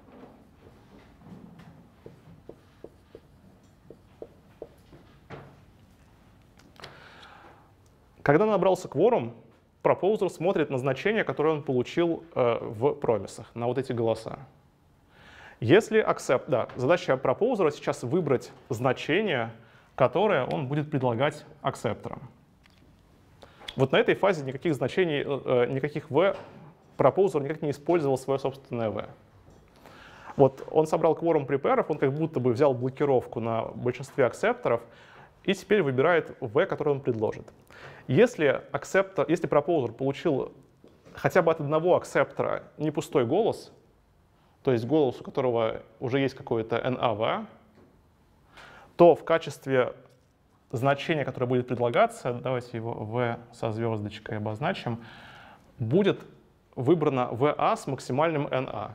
A: Когда набрался кворум, пропоузер смотрит на значение, которое он получил э, в промисах, на вот эти голоса. Если accept, да, задача пропоузера сейчас выбрать значение, которое он будет предлагать аксепторам. Вот на этой фазе никаких значений, э, никаких v, пропоузер никак не использовал свое собственное v. Вот он собрал кворум препаров, он как будто бы взял блокировку на большинстве аксепторов и теперь выбирает v, который он предложит. Если, аксептор, если пропоузер получил хотя бы от одного аксептора не пустой голос, то есть голос, у которого уже есть какое-то nava, то в качестве значения, которое будет предлагаться, давайте его v со звездочкой обозначим, будет выбрано va с максимальным na.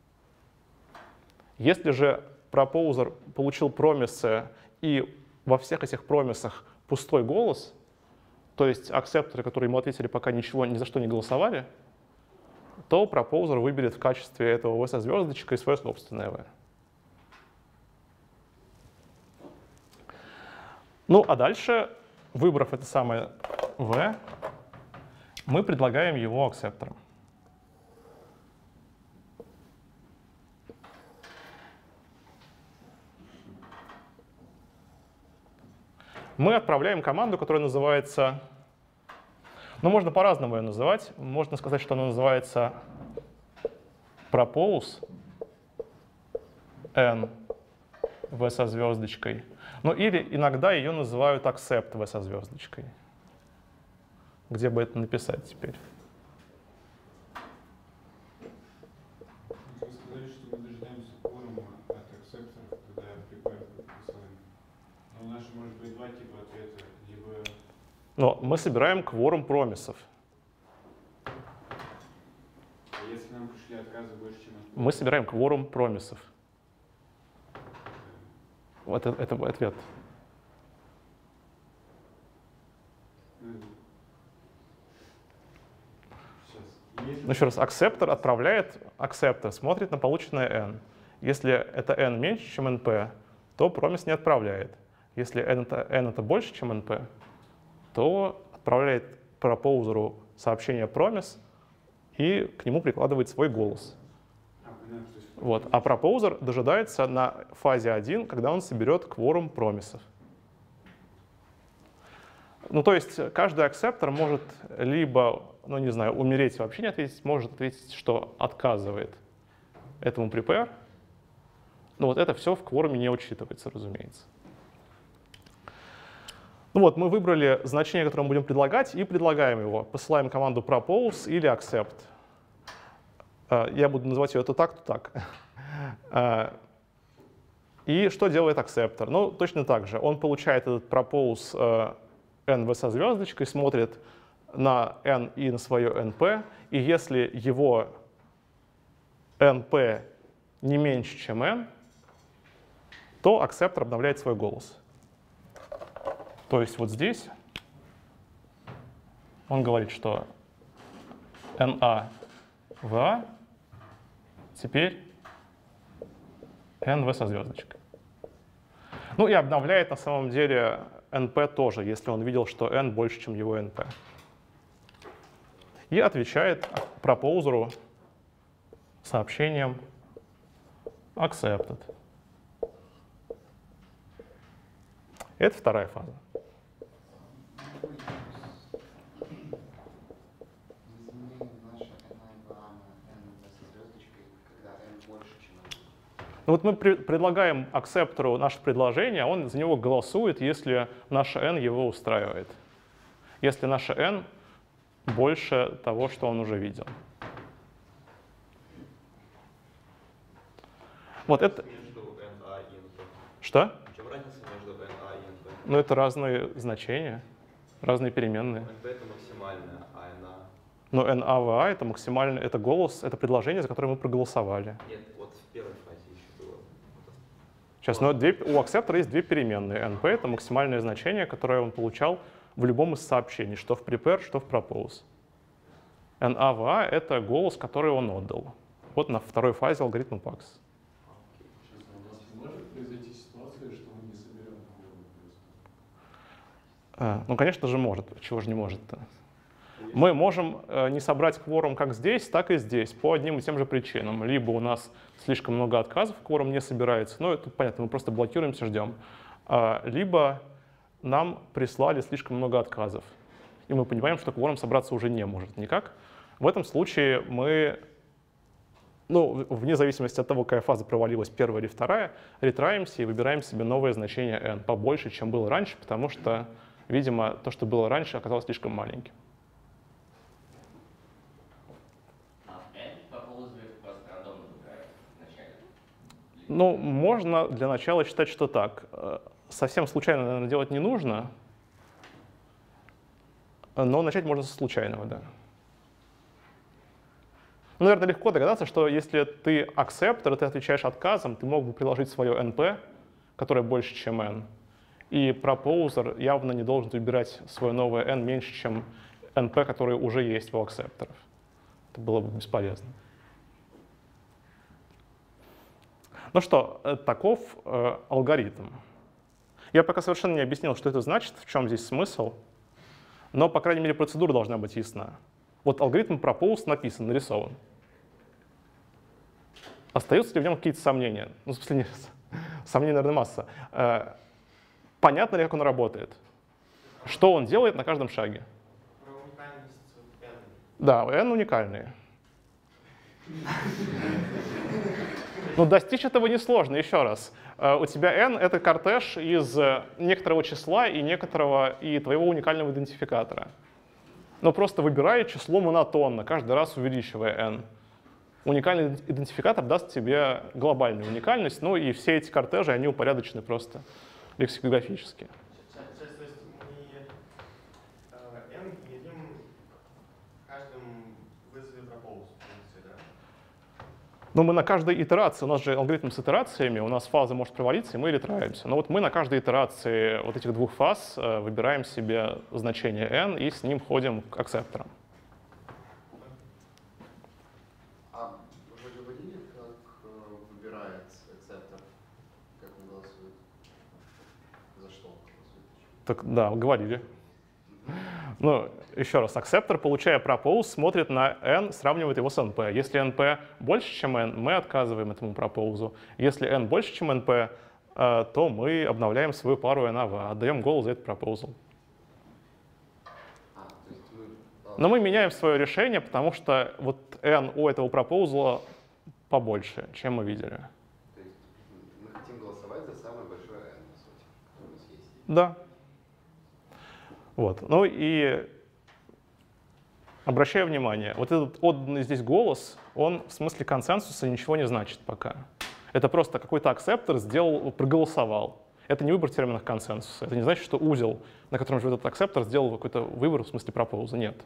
A: Если же пропоузер получил промисы и во всех этих промисах пустой голос, то есть аксепторы, которые ему ответили, пока ничего, ни за что не голосовали, то пропоузер выберет в качестве этого v со звездочкой свое собственное v. Ну, а дальше, выбрав это самое v, мы предлагаем его аксепторам. мы отправляем команду, которая называется, ну, можно по-разному ее называть. Можно сказать, что она называется propose n v со звездочкой. Ну, или иногда ее называют accept v со звездочкой. Где бы это написать теперь?
C: Вы сказали, что мы дождаемся кворума от акцепторов, когда prepare посылаем. Но у нас же может быть два типа ответа. Либо...
A: Но мы собираем кворум промисов.
C: А если нам пришли отказы больше, чем ответы?
A: Мы собираем кворум промисов. Вот это, это ответ. Ну, еще раз, акцептор отправляет акцептор, смотрит на полученное n. Если это n меньше, чем np, то промис не отправляет. Если n это, n это больше, чем np, то отправляет пропоузеру сообщение промис и к нему прикладывает свой голос. Вот. А пропоузер дожидается на фазе один, когда он соберет кворум промисов. Ну, то есть каждый акцептор может либо, ну, не знаю, умереть и вообще не ответить, может ответить, что отказывает этому prepare. Ну, вот это все в кворуме не учитывается, разумеется. Ну вот, мы выбрали значение, которое мы будем предлагать, и предлагаем его. Посылаем команду propose или accept. Я буду называть ее то так, то так. И что делает акцептор? Ну, точно так же. Он получает этот propose nv со звездочкой, смотрит на n и на свое np, и если его np не меньше, чем n, то акцептор обновляет свой голос. То есть вот здесь он говорит, что na va теперь nv со звездочкой. Ну и обновляет на самом деле np тоже, если он видел, что n больше, чем его np. И отвечает пропоузеру сообщением accepted. Это вторая фаза. Ну вот мы при предлагаем акцептору наше предложение, он за него голосует, если наше n его устраивает. Если наше n больше того, что он уже видел. Вот это...
D: Между na и np.
A: Что?
D: В чем разница между na и np?
A: Ну это разные значения, разные переменные.
D: np это максимальная, а na...
A: Но nava это максимально, это голос, это предложение, за которое мы проголосовали.
D: Нет, вот в первой фазе еще было.
A: Сейчас, но две, у акцептора есть две переменные. np — это максимальное значение, которое он получал в любом из сообщений, что в prepare, что в propose. nava — это голос, который он отдал. Вот на второй фазе алгоритма пакс.
C: Сейчас у нас может произойти ситуация, что мы не соберем кворум просто?
A: А, ну, конечно же, может. Чего же не может-то? Мы можем э, не собрать кворум как здесь, так и здесь, по одним и тем же причинам. Либо у нас слишком много отказов, кворум не собирается, ну, это понятно, мы просто блокируемся, ждем. А, либо нам прислали слишком много отказов, и мы понимаем, что кворум собраться уже не может никак. В этом случае мы, ну, вне зависимости от того, какая фаза провалилась, первая или вторая, ретраимся и выбираем себе новое значение n, побольше, чем было раньше, потому что, видимо, то, что было раньше, оказалось слишком маленьким. Ну, можно для начала считать, что так. Совсем случайно, наверное, делать не нужно, но начать можно со случайного, да. Ну, наверное, легко догадаться, что если ты акцептор, ты отвечаешь отказом, ты мог бы приложить свое np, которое больше, чем n, и пропоузер явно не должен выбирать свое новое n меньше, чем np, который уже есть у акцепторов. Это было бы бесполезно. Ну что, таков э, алгоритм. Я пока совершенно не объяснил, что это значит, в чем здесь смысл, но, по крайней мере, процедура должна быть ясна. Вот алгоритм propose написан, нарисован. Остаются ли в нем какие-то сомнения? Ну, в смысле, нет. Сомнений, наверное, масса. Э, понятно ли, как он работает? что он делает на каждом шаге.
E: Про уникальность n.
A: Да, n уникальные. Но достичь этого несложно, еще раз. У тебя n — это кортеж из некоторого числа и некоторого и твоего уникального идентификатора. Но просто выбирай число монотонно, каждый раз увеличивая n. Уникальный идентификатор даст тебе глобальную уникальность, ну и все эти кортежи, они упорядочены просто лексикографически.
E: Сейчас, то есть мы э, n генерим в каждом вызове пропоуз функции, да?
A: Но мы на каждой итерации, у нас же алгоритм с итерациями, у нас фаза может провалиться, и мы ретраемся. Но вот мы на каждой итерации вот этих двух фаз э, выбираем себе значение n и с ним ходим к акцепторам.
B: А вы говорили, как э, выбирается акцептор, как он голосует? За что он голосует?
A: Так, да, говорили. Ну, еще раз, акцептор, получая propose, смотрит на n, сравнивает его с np. Если np больше, чем n, мы отказываем этому пропоузу. Если n больше, чем np, э, то мы обновляем свою пару n а v, отдаем голос за этот пропоузал.
B: А, то есть мы...
A: Но мы меняем свое решение, потому что вот n у этого пропоузала побольше, чем мы видели.
B: То есть мы хотим голосовать за самое большое n, по сути, которое у нас есть.
A: Да. Вот. Ну и обращаю внимание, вот этот отданный здесь голос, он в смысле консенсуса ничего не значит пока. Это просто какой-то акцептор сделал, проголосовал. Это не выбор терминов консенсуса. Это не значит, что узел, на котором живет этот акцептор, сделал какой-то выбор в смысле пропоуза. Нет.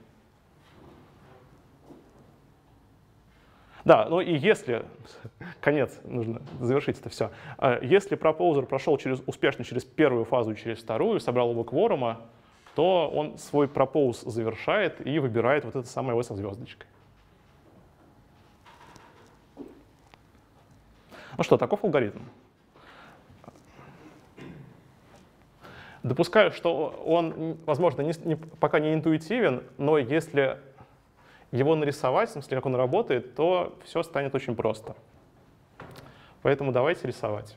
A: Да, ну и если, конец, нужно завершить это все. Если пропоузер прошел через, успешно через первую фазу и через вторую, собрал оба кворума, то он свой пропоуз завершает и выбирает вот это самое O со звездочкой. Ну что, таков алгоритм. Допускаю, что он, возможно, не, не, пока не интуитивен, но если его нарисовать, в смысле, как он работает, то все станет очень просто. Поэтому давайте рисовать.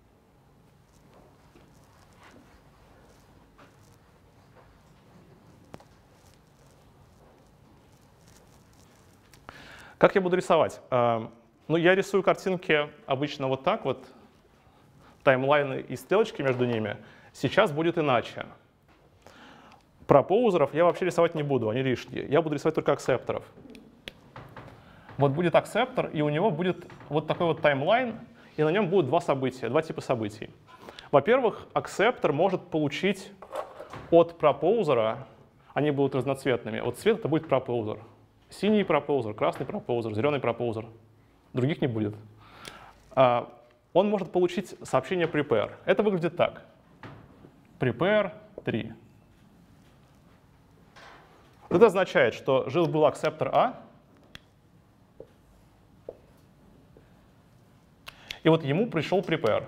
A: Как я буду рисовать? Ну, я рисую картинки обычно вот так вот, таймлайны и стрелочки между ними. Сейчас будет иначе. Пропоузеров я вообще рисовать не буду, они лишние. Я буду рисовать только акцепторов. Вот будет акцептор, и у него будет вот такой вот таймлайн, и на нем будут два события, два типа событий. Во-первых, акцептор может получить от пропоузера, они будут разноцветными. Вот цвет это будет пропоузер. Синий пропоузер, красный пропоузер, зеленый пропоузер. Других не будет. Он может получить сообщение prepare. Это выглядит так. prepare три. Это означает, что жил-был акцептор А, и вот ему пришел prepare.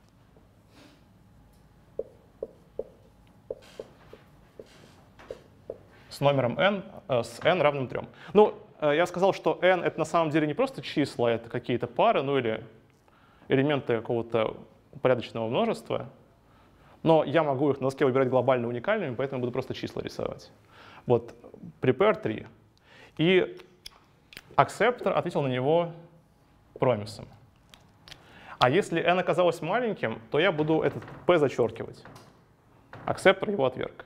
A: С номером n, с n равным трем. Ну, я сказал, что n — это на самом деле не просто числа, это какие-то пары, ну или элементы какого-то упорядоченного множества. Но я могу их на доске выбирать глобально уникальными, поэтому буду просто числа рисовать. Вот prepare три. И акцептор ответил на него промисом. А если n оказалось маленьким, то я буду этот p зачеркивать. Акцептор его отверг.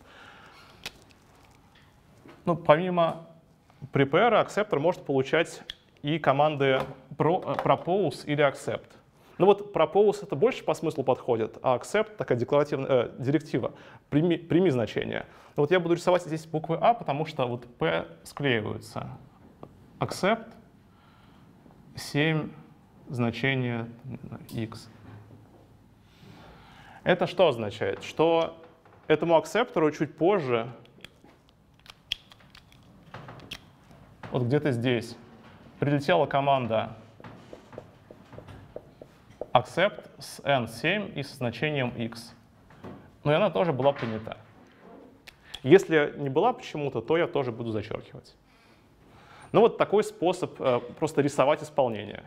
A: Ну, помимо prepare, акцептор может получать и команды propose или accept. Ну вот propose это больше по смыслу подходит, а accept такая декларативная э, директива. Прими, прими значение. Ну вот я буду рисовать здесь буквы А, потому что вот P склеиваются. Accept семь значение x. Это что означает? Что этому акцептору чуть позже, вот где-то здесь, прилетела команда accept с эн семь и со значением x. Но и она тоже была принята. Если не была почему-то, то я тоже буду зачеркивать. Ну вот такой способ э, просто рисовать исполнение.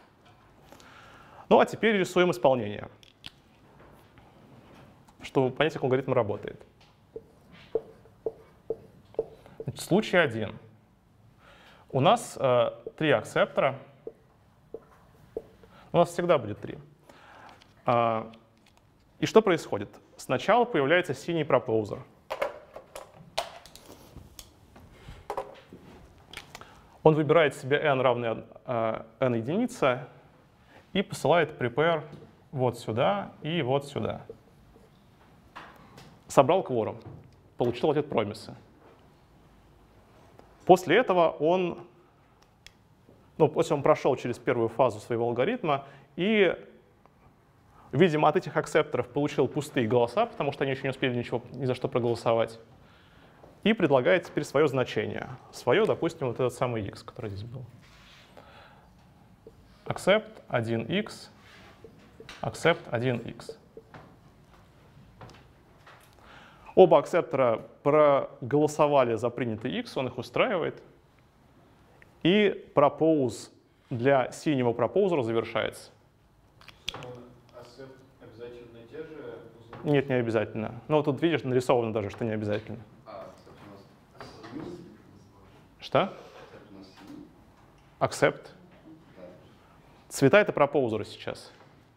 A: Ну а теперь рисуем исполнение, чтобы понять, как алгоритм работает. случай один. У нас э, три акцептора. У нас всегда будет три. А, и что происходит? Сначала появляется синий пропоузер. Он выбирает себе n равный э, n единица и посылает prepare вот сюда и вот сюда. Собрал кворум, получил ответ промисы. После этого он, ну, после он прошел через первую фазу своего алгоритма и, видимо, от этих акцепторов получил пустые голоса, потому что они еще не успели ничего, ни за что проголосовать, и предлагает теперь свое значение. Свое, допустим, вот этот самый x, который здесь был. Accept один икс, accept один икс. Оба акцептора проголосовали за принятый x, он их устраивает. И пропоуз для синего пропоузера завершается.
C: Accept обязательно те же?
A: Нет, не обязательно. Но тут, видишь, нарисовано даже, что не обязательно.
B: А, accept у нас синий?
A: Что?
B: Accept у нас синий?
A: Accept.
B: Да.
A: Цвета — это пропоузеры сейчас.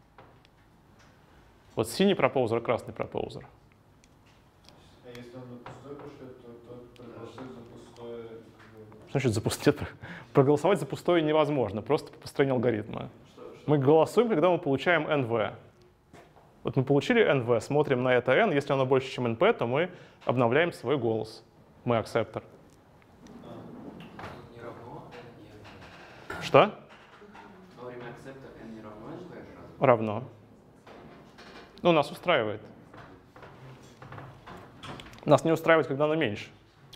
A: Вот синий пропоузер и красный пропоузер.
C: А если он на пустой пошлет, то тот проголосует за пустое.
A: Что значит за пустое? Проголосовать за пустое невозможно, просто по построению алгоритма. Мы голосуем, когда мы получаем эн ви. Вот мы получили эн ви, смотрим на это n, если оно больше, чем эн пи, то мы обновляем свой голос. Мы акцептор.
F: Не равно n и n.
A: Что?
F: Во время акцепта n не равно n же раз.
A: Равно. Ну, нас устраивает. Нас не устраивает, когда оно меньше.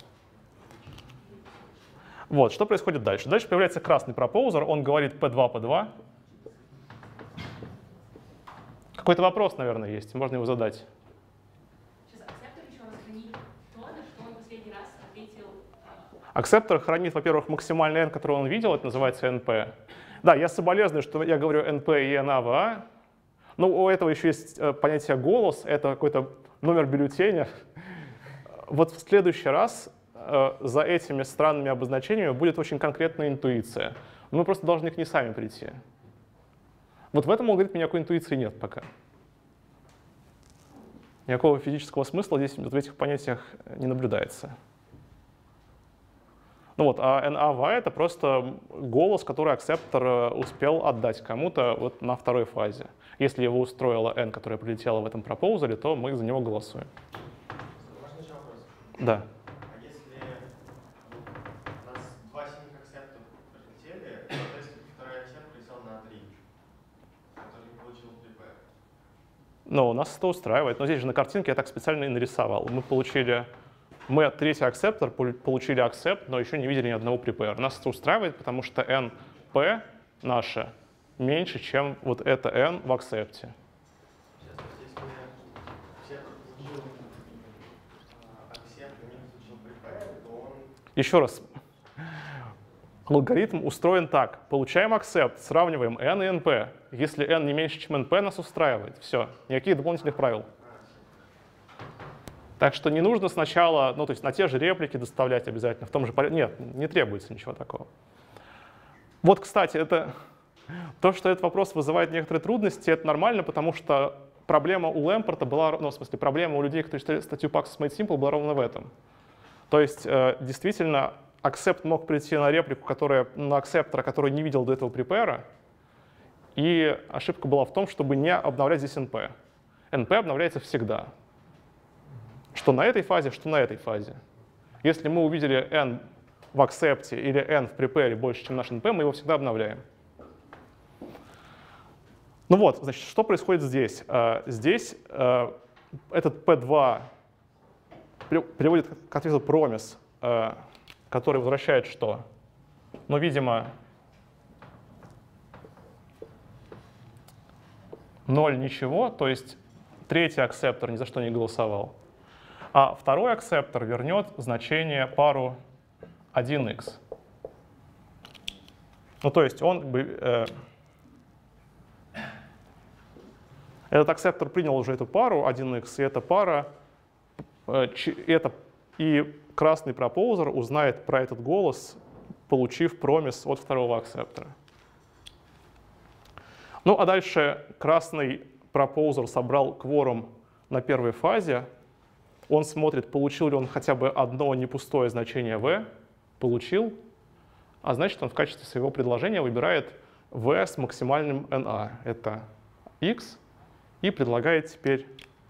A: Вот, что происходит дальше? Дальше появляется красный пропоузер, он говорит пи два, пи два. Какой-то вопрос, наверное, есть, можно его задать.
G: Сейчас акцептор еще раз хранит то, на что он последний раз ответил.
A: Акцептор хранит, во-первых, максимальный n, который он видел, это называется эн пи. Да, я соболезную, что я говорю эн пи и эн эй ви эй. Но у этого еще есть понятие голос, это какой-то номер бюллетеня. Вот в следующий раз э, за этими странными обозначениями будет очень конкретная интуиция. Мы просто должны к ней сами прийти. Вот в этом алгоритме никакой интуиции нет пока. Никакого физического смысла здесь вот в этих понятиях не наблюдается. Ну вот, а эн эй ви эй — это просто голос, который акцептор успел отдать кому-то вот на второй фазе. Если его устроила n, которая прилетела в этом пропоузере, то мы за него голосуем.
E: Можно еще вопрос?
A: Да.
E: А если у нас два синих акцепта прилетели, то если второй акцепт прилетел на три, который не получил prepare?
A: Ну, нас это устраивает. Но здесь же на картинке я так специально и нарисовал. Мы получили, мы третий акцептор получили акцепт, но еще не видели ни одного prepare. Нас это устраивает, потому что np наше меньше, чем вот это n в акцепте.
E: Сейчас, то есть, если акцепт получил акцепт, но не получил prepare, то он...
A: Еще раз. Алгоритм устроен так. Получаем акцепт, сравниваем n и np. Если n не меньше, чем np, нас устраивает. Все. Никаких дополнительных правил. Так что не нужно сначала, ну то есть на те же реплики доставлять обязательно в том же порядке. Нет, не требуется ничего такого. Вот, кстати, это то, что этот вопрос вызывает некоторые трудности, это нормально, потому что проблема у Лэмпорта была, ну в смысле проблема у людей, которые читали статью Paxos Made Simple, была ровно в этом. То есть действительно акцепт мог прийти на реплику, которая, на акцептора, который не видел до этого препара, и ошибка была в том, чтобы не обновлять здесь np. np обновляется всегда. Что на этой фазе, что на этой фазе. Если мы увидели n в акцепте или n в prepare больше, чем наш np, мы его всегда обновляем. Ну вот, значит, что происходит здесь? Здесь этот пи два приводит к ответу promise, который возвращает что? Ну, видимо, ноль ничего, то есть третий акцептор ни за что не голосовал. А второй акцептор вернет значение пару один икс. Ну, то есть он э, этот акцептор принял уже эту пару один икс, и эта пара, э, ч, эта и красный пропоузер узнает про этот голос, получив промис от второго аксептора. Ну а дальше красный пропоузер собрал кворум на первой фазе. Он смотрит, получил ли он хотя бы одно непустое значение v, получил, а значит он в качестве своего предложения выбирает v с максимальным na, это x, и предлагает теперь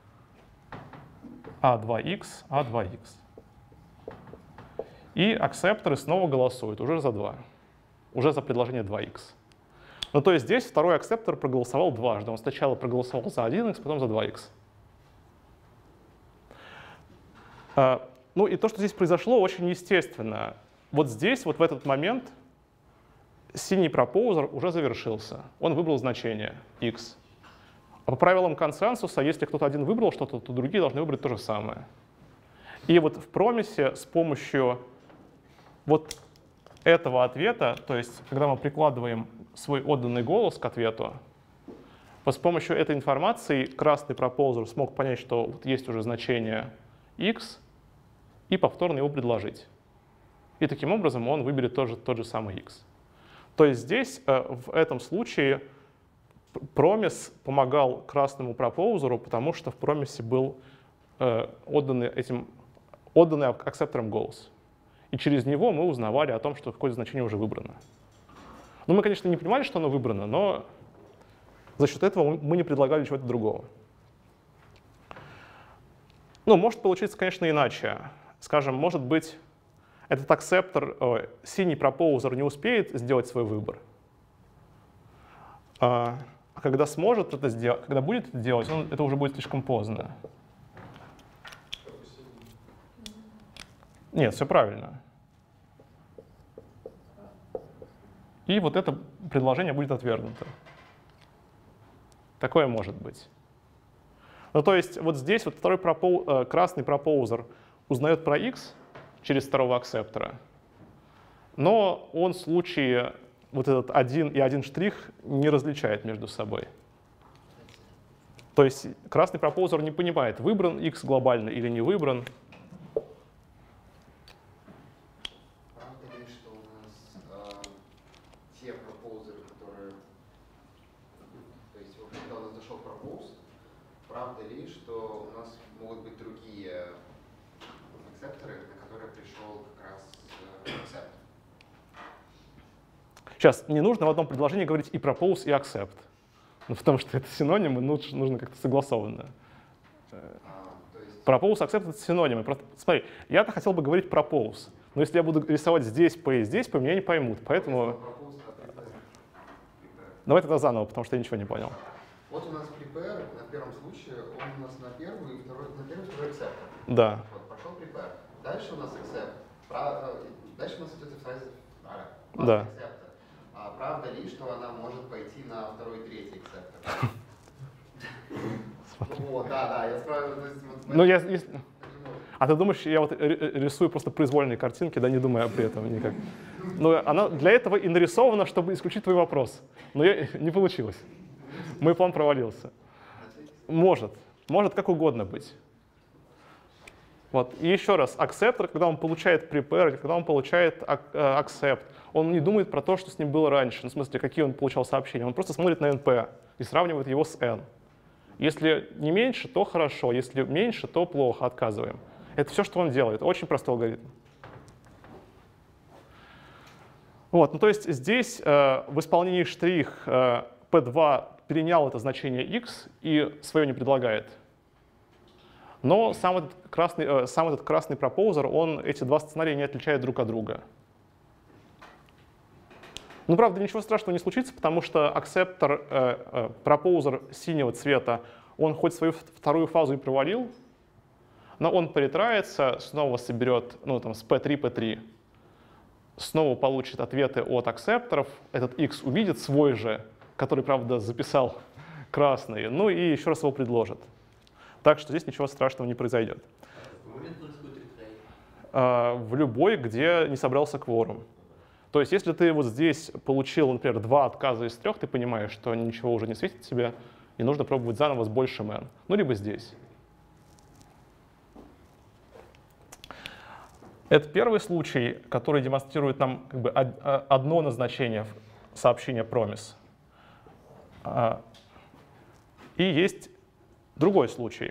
A: а два икс, а два икс. И аксепторы снова голосуют уже за два, уже за предложение два икс. Ну то есть здесь второй аксептор проголосовал дважды. Он сначала проголосовал за один икс, потом за два икс. А, ну и то, что здесь произошло, очень естественно. Вот здесь, вот в этот момент, синий пропоузер уже завершился. Он выбрал значение x. А по правилам консенсуса, если кто-то один выбрал что-то, то другие должны выбрать то же самое. И вот в промисе с помощью вот этого ответа, то есть когда мы прикладываем свой отданный голос к ответу, вот с помощью этой информации красный пропоузер смог понять, что вот есть уже значение x, и повторно его предложить. И таким образом он выберет тот же, тот же самый x. То есть здесь э, в этом случае промис помогал красному пропоузеру, потому что в промисе был э, отданный, этим, отданный аксептором голос. И через него мы узнавали о том, что какое-то значение уже выбрано. Ну, мы, конечно, не понимали, что оно выбрано, но за счет этого мы не предлагали чего-то другого. Ну, может получиться, конечно, иначе. Скажем, может быть, этот аксептор, э, синий пропоузер не успеет сделать свой выбор. А когда сможет это сделать, когда будет это делать, он, это уже будет слишком поздно. Нет, все правильно. И вот это предложение будет отвергнуто. Такое может быть. Ну, то есть вот здесь вот второй пропоу, э, красный пропоузер узнает про x через второго аксептора, но он в случае вот этот один и один штрих не различает между собой. То есть красный пропоузер не понимает, выбран x глобально или не выбран.
B: Правда ли, что у нас э, те пропоузеры, которые... То есть, вот, когда у нас зашел пропоуз, правда ли, что у нас могут быть другие аксепторы, на которые пришел как раз э, аксептор?
A: Сейчас, не нужно в одном предложении говорить и propose, и accept. Ну, потому что это синонимы, нужно, нужно как-то согласованно.
B: А, то есть...
A: Propose, accept — это синонимы. Просто, смотри, я-то хотел бы говорить propose, но если я буду рисовать здесь P и здесь P, меня не поймут. Поэтому
B: Пропоуз, а prepare. Prepare.
A: давай тогда заново, потому что я ничего не понял.
B: Вот у нас prepare, на первом случае, он у нас на первый и второй, на первый второй accept.
A: Да.
B: Вот, пошел prepare. Дальше у нас accept. Пра- Дальше у нас идет фраза
A: Да.
B: accept. А правда ли, что она может пойти на второй, третий аксептор? Ну вот, да, да, я спрашиваю.
A: Ну, я, если... А ты думаешь, я вот рисую просто произвольные картинки, да, не думая при этом никак. Но она для этого и нарисована, чтобы исключить твой вопрос. Но я, не получилось. Мой план провалился. Может. Может как угодно быть. Вот. И еще раз, аксептор, когда он получает prepare, когда он получает accept, он не думает про то, что с ним было раньше, ну, в смысле, какие он получал сообщения. Он просто смотрит на эн пи и сравнивает его с n. Если не меньше, то хорошо. Если меньше, то плохо, отказываем. Это все, что он делает. Очень простой алгоритм. Вот, ну, то есть здесь э, в исполнении штрих э, пи два перенял это значение x и свое не предлагает. Но сам этот красный, э, сам этот красный пропоузер, он эти два сценария не отличает друг от друга. Ну, правда, ничего страшного не случится, потому что аксептор, э, э, пропоузер синего цвета, он хоть свою вторую фазу и провалил, но он перетрается, снова соберет, ну, там, с пи три, пи три, снова получит ответы от аксепторов, этот x увидит свой же, который, правда, записал красный, ну и еще раз его предложит. Так что здесь ничего страшного не произойдет. В любой, где не собрался кворум. То есть если ты вот здесь получил, например, два отказа из трех, ты понимаешь, что ничего уже не светит тебе, и нужно пробовать заново с большим n. Ну, либо здесь. Это первый случай, который демонстрирует нам как бы одно назначение сообщения promise. И есть другой случай.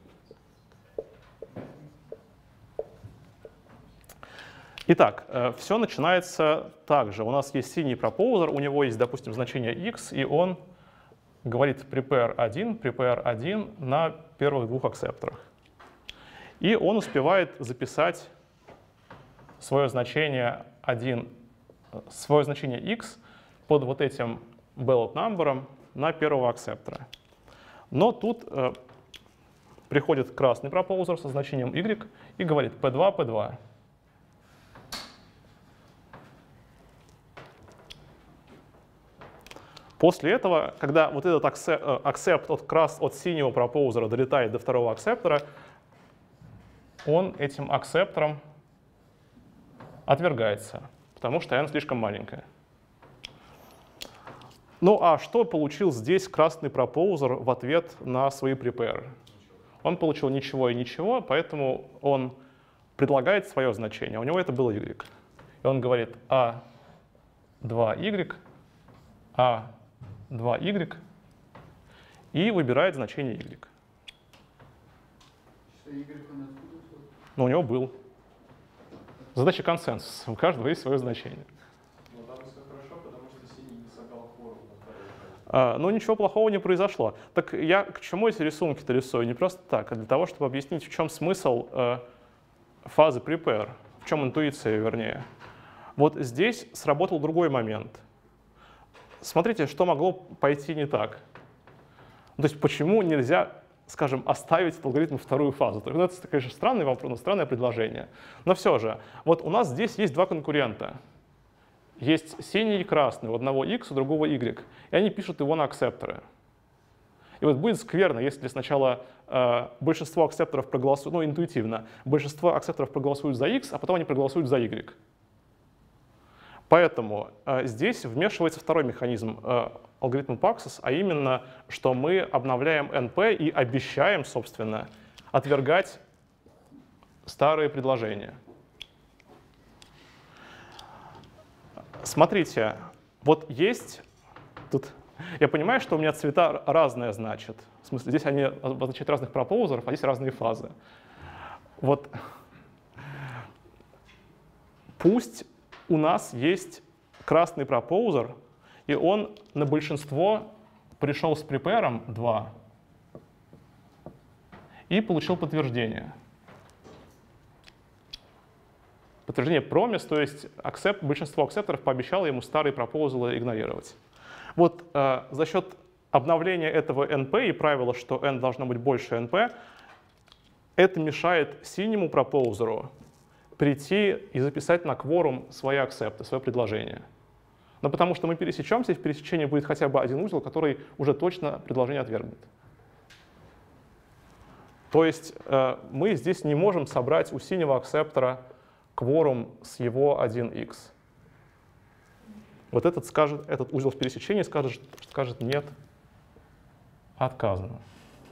A: Итак, все начинается так же. У нас есть синий пропоузер, у него есть, допустим, значение x, и он говорит prepare один, prepare один на первых двух аксепторах. И он успевает записать свое значение один, свое значение x под вот этим ballot number на первого аксептора. Но тут э, приходит красный пропоузер со значением y и говорит пи два, пи два. После этого, когда вот этот accept от, крас, от синего пропоузера долетает до второго аксептора, он этим аксептором отвергается, потому что n слишком маленькая. Ну а что получил здесь красный пропоузер в ответ на свои prepare? Он получил ничего и ничего, поэтому он предлагает свое значение. У него это было y. И он говорит а два y, а два y и выбирает значение y.
C: Что y он откуда?
A: Но у него был. Задача консенсуса. У каждого есть свое значение.
H: Ну там все хорошо, потому что синий не собрал кворум на второй фазе.
A: А, ну ничего плохого не произошло. Так я к чему эти рисунки-то рисую? Не просто так, а для того, чтобы объяснить, в чем смысл э, фазы prepare, в чем интуиция, вернее. Вот здесь сработал другой момент. Смотрите, что могло пойти не так. То есть почему нельзя, скажем, оставить этот алгоритм вторую фазу? Ну, это, конечно, странный вопрос, но странное предложение. Но все же, вот у нас здесь есть два конкурента. Есть синий и красный, у одного x, у другого y. И они пишут его на аксепторы. И вот будет скверно, если сначала э, большинство аксепторов проголосуют, ну, интуитивно, большинство аксепторов проголосуют за x, а потом они проголосуют за y. Поэтому э, здесь вмешивается второй механизм э, алгоритма Paxos, а именно, что мы обновляем эн пи и обещаем, собственно, отвергать старые предложения. Смотрите, вот есть тут, я понимаю, что у меня цвета разные значат. В смысле, здесь они обозначают разных пропоузеров, а здесь разные фазы. Вот пусть у нас есть красный пропоузер, и он на большинство пришел с prepare два и получил подтверждение. Подтверждение promise, то есть accept, большинство аксепторов пообещало ему старые пропоузелы игнорировать. Вот э, за счет обновления этого эн пи и правила, что n должно быть больше эн пи, это мешает синему пропоузеру прийти и записать на кворум свои аксепты, свое предложение. Но потому что мы пересечемся, и в пересечении будет хотя бы один узел, который уже точно предложение отвергнет. То есть э, мы здесь не можем собрать у синего аксептора кворум с его один икс. Вот этот, скажет, этот узел в пересечении скажет, скажет нет, отказано.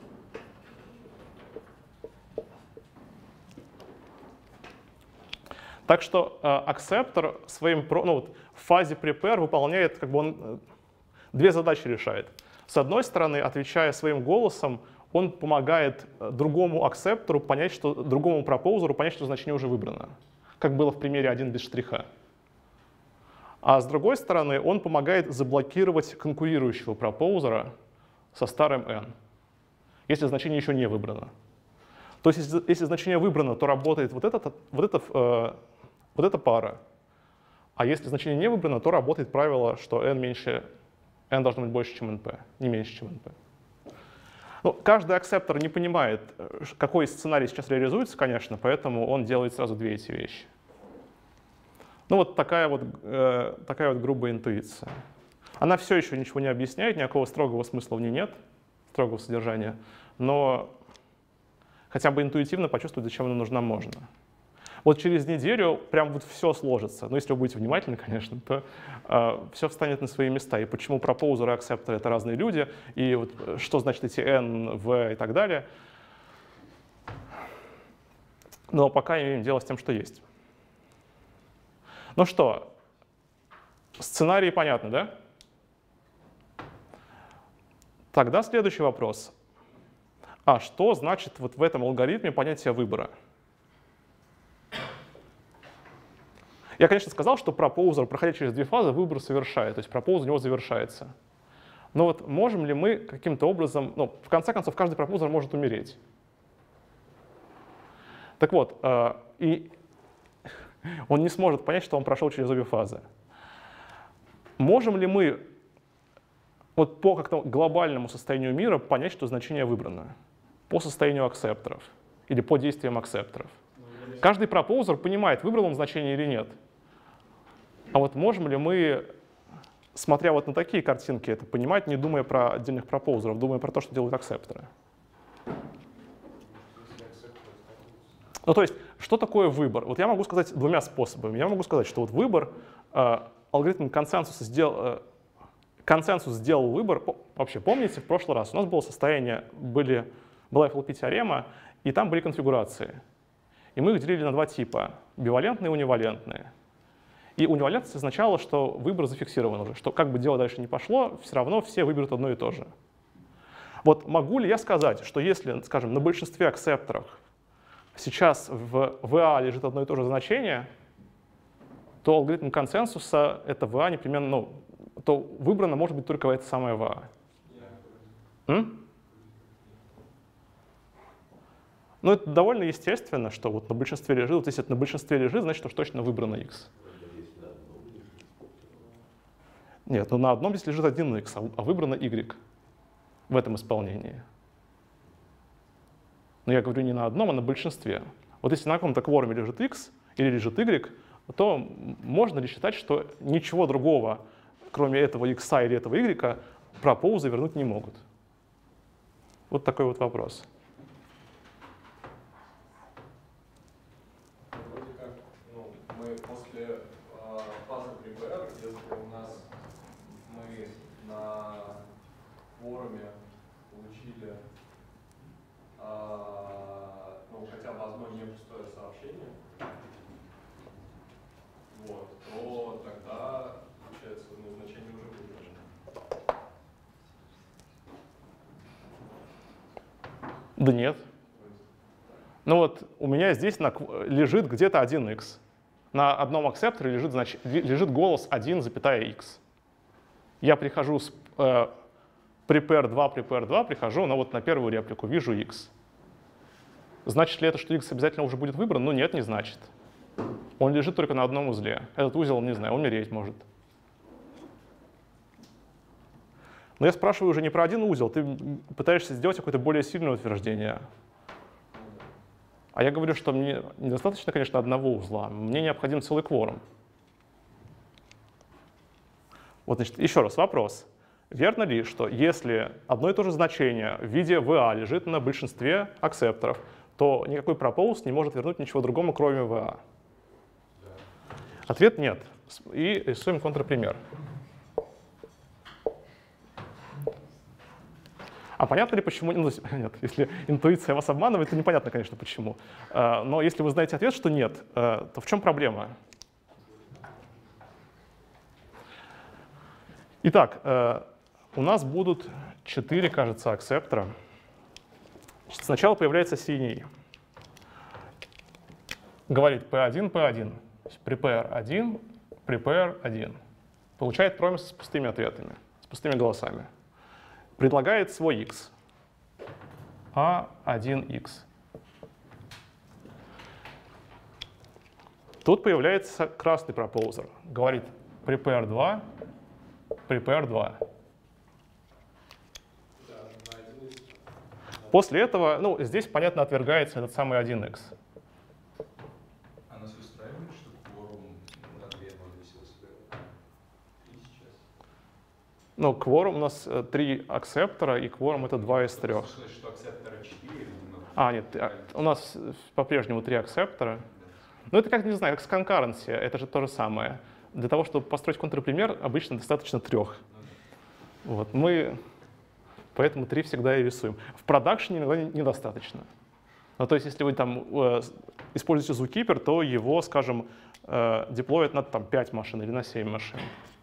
A: Так что э, аксептор своим, ну, вот, в фазе prepare выполняет, как бы он э, две задачи решает. С одной стороны, отвечая своим голосом, он помогает другому аксептору понять, что другому пропоузеру понять, что значение уже выбрано, как было в примере один без штриха. А с другой стороны, он помогает заблокировать конкурирующего пропоузера со старым n, если значение еще не выбрано. То есть, если, если значение выбрано, то работает вот, этот, вот, это, э, вот эта пара. А если значение не выбрано, то работает правило, что n меньше, n должно быть больше, чем эн пи, не меньше, чем эн пи. Ну, каждый аксептор не понимает, какой сценарий сейчас реализуется, конечно, поэтому он делает сразу две эти вещи. Ну вот такая вот, э, такая вот грубая интуиция. Она все еще ничего не объясняет, никакого строгого смысла в ней нет, строгого содержания, но хотя бы интуитивно почувствовать, зачем она нужна, можно. Вот через неделю прям вот все сложится. Но если вы будете внимательны, конечно, то э, все встанет на свои места. И почему пропоузеры и аксепторы — это разные люди, и вот что значит эти n, v и так далее. Но пока имеем дело с тем, что есть. Ну что, сценарии понятны, да? Тогда следующий вопрос. А что значит вот в этом алгоритме понятие выбора? Я, конечно, сказал, что пропоузер, проходя через две фазы, выбор совершает, то есть пропоуз у него завершается. Но вот можем ли мы каким-то образом, ну, в конце концов, каждый пропоузер может умереть. Так вот, э, и он не сможет понять, что он прошел через обе фазы. Можем ли мы вот по как-то глобальному состоянию мира понять, что значение выбрано? По состоянию аксепторов или по действиям аксепторов? Каждый пропоузер понимает, выбрал он значение или нет. А вот можем ли мы, смотря вот на такие картинки, это понимать, не думая про отдельных пропоузеров, думая про то, что делают аксепторы? Ну, то есть, что такое выбор? Вот я могу сказать двумя способами. Я могу сказать, что вот выбор, э, алгоритм консенсуса сделал, э, консенсус сделал выбор. Вообще, помните, в прошлый раз у нас было состояние, были, была эф эл пи-теорема, и там были конфигурации. И мы их делили на два типа — бивалентные и унивалентные. И унивалентность означала, что выбор зафиксирован уже, что как бы дело дальше не пошло, все равно все выберут одно и то же. Вот могу ли я сказать, что если, скажем, на большинстве аксепторов сейчас в ви эй эй лежит одно и то же значение, то алгоритм консенсуса — это ви эй эй непременно, ну, то выбрано может быть только это самое ви эй эй. М? Ну, это довольно естественно, что вот на большинстве лежит, вот если это на большинстве лежит, значит, уж точно выбрано x. Нет, ну на одном здесь лежит один x, а выбрано y в этом исполнении. Но я говорю не на одном, а на большинстве. Вот если на каком-то кворуме лежит x или лежит y, то можно ли считать, что ничего другого, кроме этого x или этого y, пропоузы вернуть не могут? Вот такой вот вопрос.
H: Вроде как, ну, мы после э, фазы prepare, если у нас мы на форуме получили э, ну, хотя бы одно непустое сообщение, вот, то тогда, получается, ну, значение уже выбрано.
A: Да нет. Ну вот у меня здесь на, лежит где-то один x. На одном аксепторе лежит, значит, лежит голос один, x. Я прихожу с э, prepare два, prepare два, прихожу, но вот на первую реплику вижу x. Значит ли это, что x обязательно уже будет выбран? Ну нет, не значит. Он лежит только на одном узле. Этот узел, не знаю, умереть может. Но я спрашиваю уже не про один узел, ты пытаешься сделать какое-то более сильное утверждение. А я говорю, что мне недостаточно, конечно, одного узла, мне необходим целый кворум. Вот, значит, еще раз вопрос. Верно ли, что если одно и то же значение в виде ви эй лежит на большинстве аксепторов, то никакой пропоуз не может вернуть ничего другому, кроме ви эй? Ответ нет. И рисуем контрпример. А понятно ли, почему? Ну, нет, если интуиция вас обманывает, то непонятно, конечно, почему. Но если вы знаете ответ, что нет, то в чем проблема? Итак, у нас будут четыре, кажется, аксептора. Сначала появляется синий. Говорит пи один, пи один. Prepare один, prepare один. Получает промис с пустыми ответами, с пустыми голосами. Предлагает свой x. а один икс. Тут появляется красный пропоузер. Говорит prepare два, prepare два. После этого, ну, здесь, понятно, отвергается этот самый один икс.
C: А нас устраивает, что кворум на две ноль висел? И сейчас?
A: Ну, кворум у нас э, три аксептора, и кворум — это два из трех.
C: Слышно, что аксептора четыре?
A: А, нет, а, у нас по-прежнему три аксептора. Ну, это как, не знаю, как с concurrency, это же то же самое. Для того, чтобы построить контрпример, обычно достаточно трех. Вот, мы поэтому три всегда и рисуем. В продакшене иногда недостаточно. Ну, то есть, если вы там э, используете Zookeeper, то его, скажем, э, деплоят на там, пять машин или на семь машин.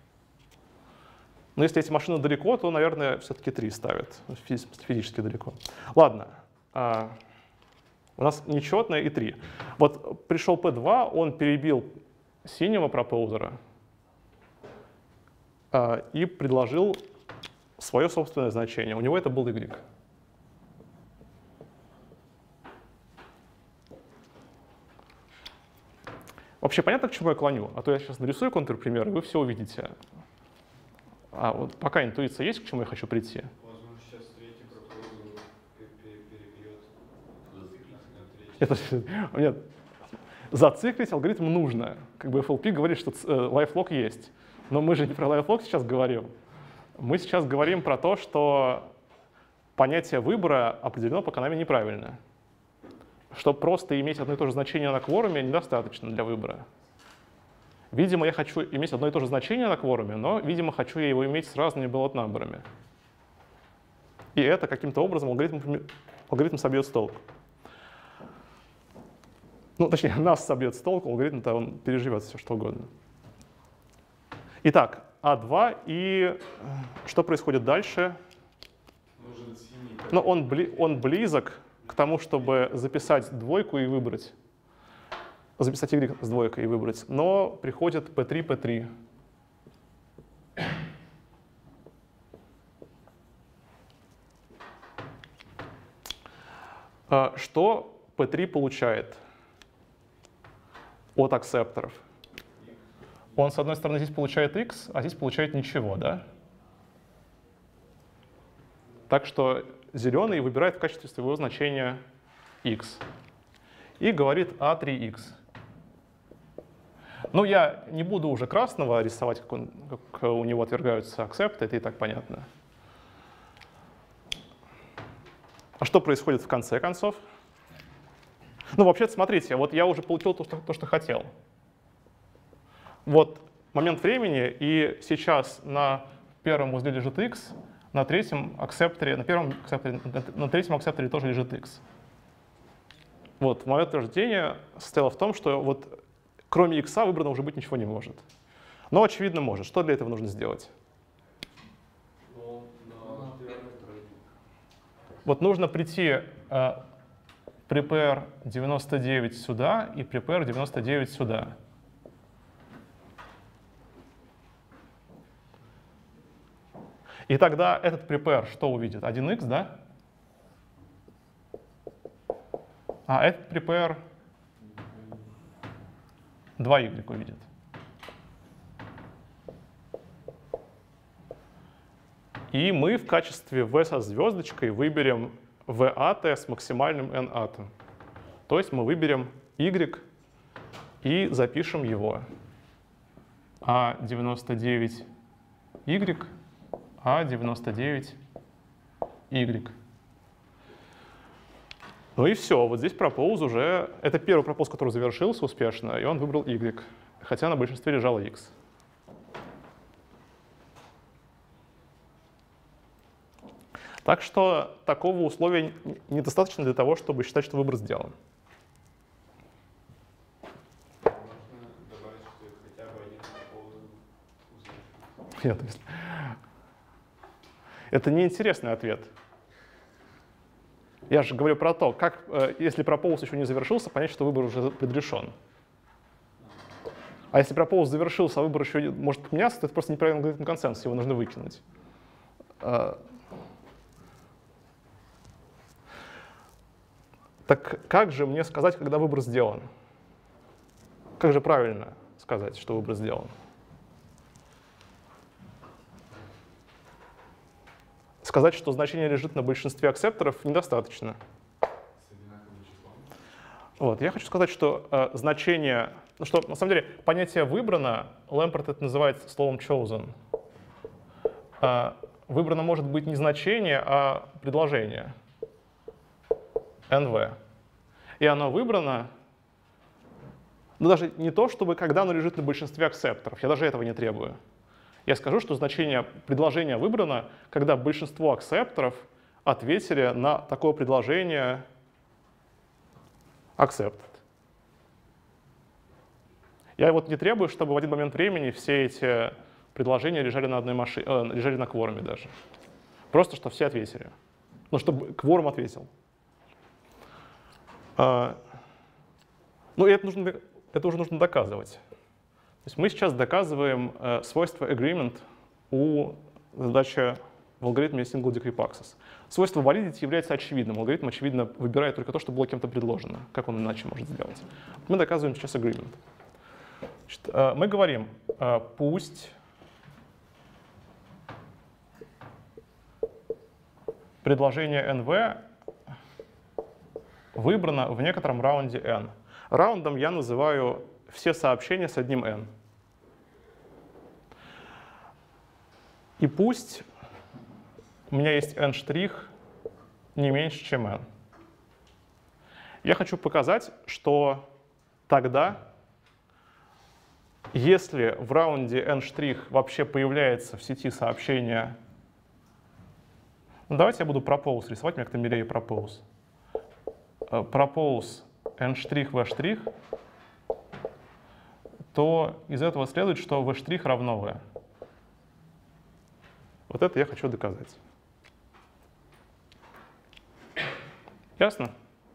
A: Но если эти машины далеко, то, наверное, все-таки три ставят, физически далеко. Ладно, а, у нас нечетное и три. Вот пришел пи два, он перебил синего пропоузера а, и предложил свое собственное значение. У него это был Y. Вообще понятно, к чему я клоню? А то я сейчас нарисую контрпример, и вы все увидите. А вот пока интуиция есть, к чему я хочу прийти?
C: Возможно, сейчас третий пропозал перебьет.
A: Это, нет, зациклить алгоритм нужно. Как бы эф эл пи говорит, что лайфлог есть. Но мы же не про лайфлог сейчас говорим. Мы сейчас говорим про то, что понятие выбора определено по канаме неправильно. Что просто иметь одно и то же значение на кворуме недостаточно для выбора. Видимо, я хочу иметь одно и то же значение на кворуме, но, видимо, хочу я его иметь с разными bullet-number'ами. И это каким-то образом алгоритм, алгоритм собьет с толку. Ну, точнее, нас собьет с толку, алгоритм-то он переживет все что угодно. Итак, а два, и что происходит дальше?
C: Нужен синий.
A: Ну, он, бли, он близок к тому, чтобы записать двойку и выбрать. Записать Y с двойкой и выбрать. Но приходит пи три, пи три. Что пи три получает от аксепторов? Он, с одной стороны, здесь получает X, а здесь получает ничего, да? Так что зеленый выбирает в качестве своего значения X. И говорит а три икс. Ну, я не буду уже красного рисовать, как, он, как у него отвергаются акцепты, это и так понятно. А что происходит в конце концов? Ну, вообще-то, смотрите, вот я уже получил то, что, то, что хотел. Вот момент времени, и сейчас на первом узле лежит X, на третьем акцепторе, на первом акцепторе, на третьем акцепторе тоже лежит X. Вот, момент рождения состоял в том, что вот кроме X выбрано уже быть ничего не может. Но, очевидно, может. Что для этого нужно сделать?
H: Ну, на первый, второй.
A: Вот нужно прийти э, prepare девяносто девять сюда и prepare девяносто девять сюда. И тогда этот prepare что увидит? один икс, да? А этот prepare два игрек увидит. И мы в качестве v со звездочкой выберем vat с максимальным n-атом. То есть мы выберем y и запишем его. а девяносто девять y, а девяносто девять y. Ну и все, вот здесь пропоуз уже, это первый пропоуз, который завершился успешно, и он выбрал y, хотя на большинстве лежало x. Так что такого условия недостаточно для того, чтобы считать, что выбор сделан.
C: Можно добавить, что хотя бы один пропоуз узнаешь.
A: Нет, если... Это неинтересный ответ. Я же говорю про то, как, если пропоуз еще не завершился, понять, что выбор уже предрешен. А если пропоуз завершился, а выбор еще может поменяться, то это просто неправильный алгоритм консенсуса, его нужно выкинуть. Так как же мне сказать, когда выбор сделан? Как же правильно сказать, что выбор сделан? Сказать, что значение лежит на большинстве акцепторов, недостаточно.
C: С одинаковым числом.
A: Вот, я хочу сказать, что э, значение, ну что, на самом деле, понятие выбрано, Лэмпорт это называет словом chosen. Э, выбрано может быть не значение, а предложение. эн ви. И оно выбрано, ну даже не то, чтобы когда оно лежит на большинстве акцепторов, я даже этого не требую. Я скажу, что значение предложения выбрано, когда большинство акцепторов ответили на такое предложение accepted. Я вот не требую, чтобы в один момент времени все эти предложения лежали на одной машине, э, лежали на кворуме даже. Просто, чтобы все ответили. Ну, чтобы кворум ответил. А, ну, и это, нужно, это уже нужно доказывать. То есть мы сейчас доказываем э, свойство agreement у задачи в алгоритме single degree access. Свойство validity является очевидным. Алгоритм, очевидно, выбирает только то, что было кем-то предложено. Как он иначе может сделать? Мы доказываем сейчас agreement. Значит, э, мы говорим, э, пусть предложение эн ви выбрано в некотором раунде n. Раундом я называю все сообщения с одним n. И пусть у меня есть n' не меньше, чем n. Я хочу показать, что тогда, если в раунде n' вообще появляется в сети сообщение, ну, давайте я буду propose рисовать, мне как-то милее propose. Propose n' v', то из этого следует, что v' равно v. Вот это я хочу доказать. Ясно?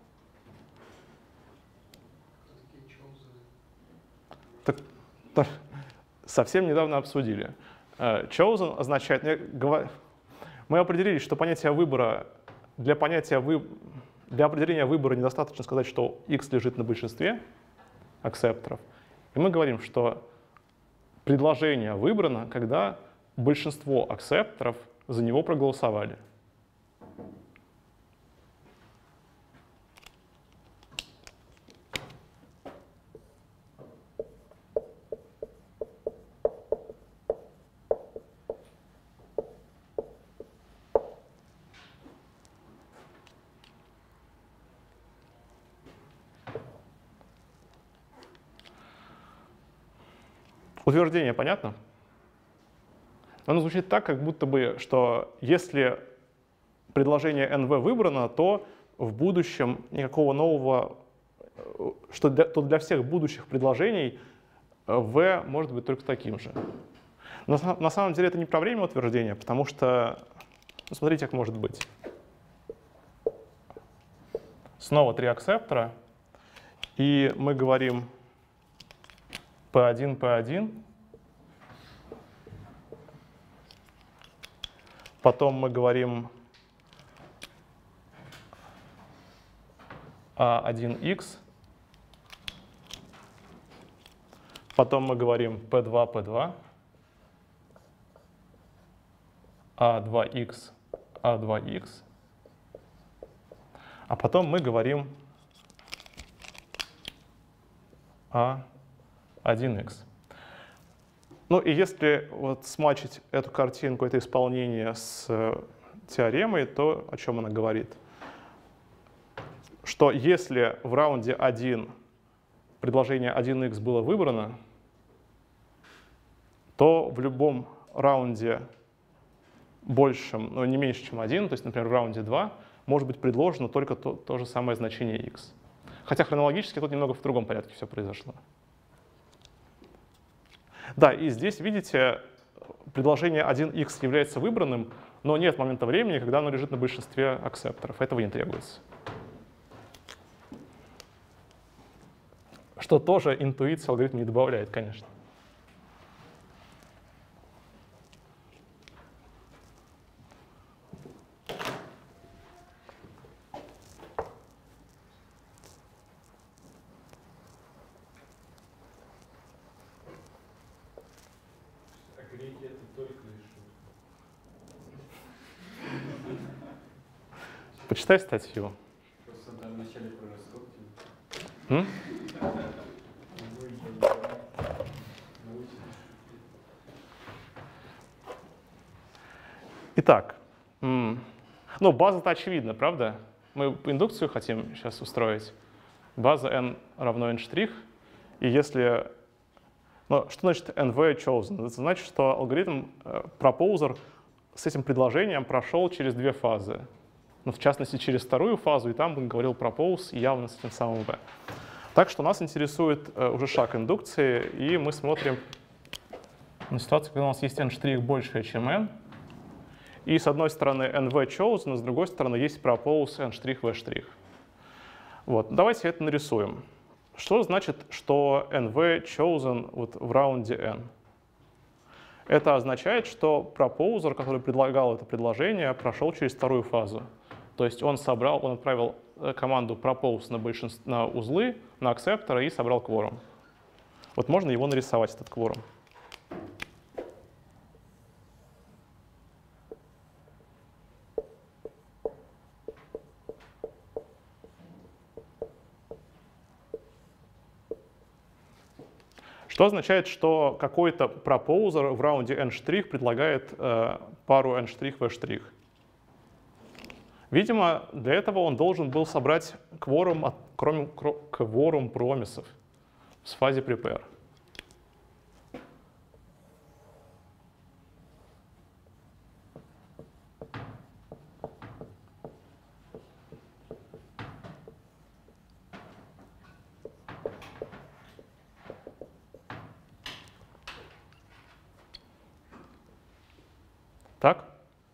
A: Так, так, совсем недавно обсудили. Chosen означает... Мы определили, что понятие выбора, для понятия вы, для определения выбора недостаточно сказать, что x лежит на большинстве аксепторов. И мы говорим, что предложение выбрано, когда большинство аксепторов за него проголосовали. Утверждение понятно? Оно звучит так, как будто бы, что если предложение эн ви выбрано, то в будущем никакого нового, что для, то для всех будущих предложений v может быть только таким же. Но на самом деле это не про время утверждения, потому что, ну, смотрите, как может быть. Снова три аксептора, и мы говорим пи один, пи один. Потом мы говорим а один икс. Потом мы говорим пи два, пи два. а два икс, а два икс. А потом мы говорим а один икс. Ну и если вот смачить эту картинку, это исполнение с теоремой, то о чем она говорит? Что если в раунде один предложение один икс было выбрано, то в любом раунде большем, но не меньше, чем один, то есть, например, в раунде два, может быть предложено только то, то же самое значение x. Хотя хронологически тут немного в другом порядке все произошло. Да, и здесь, видите, предложение один икс является выбранным, но нет момента времени, когда оно лежит на большинстве аксепторов. Этого не требуется. Что тоже интуиция алгоритма не добавляет, конечно. Почитай статью.
C: Просто там вначале про раскопки.
A: М? Итак, ну, база-то очевидна, правда? Мы индукцию хотим сейчас устроить. База n равно n', и если... Ну, что значит эн ви chosen? Это значит, что алгоритм, пропоузер с этим предложением прошел через две фазы. но в частности через вторую фазу, и там он говорил propose явно с этим самым v. Так что нас интересует э, уже шаг индукции, и мы смотрим на ситуацию, когда у нас есть n' большее, чем n, и с одной стороны nv chosen, а с другой стороны есть propose n' v'. Вот. Давайте это нарисуем. Что значит, что nv chosen вот в раунде n? Это означает, что пропоузер, который предлагал это предложение, прошел через вторую фазу. То есть он собрал, он отправил команду propose на, большинство, на узлы, на акцепторы и собрал кворум. Вот можно его нарисовать, этот кворум. Что означает, что какой-то пропоузер в раунде n' предлагает э, пару n' v'. Видимо, для этого он должен был собрать кворум, от, кроме, кворум промисов в фазе prepare. Так?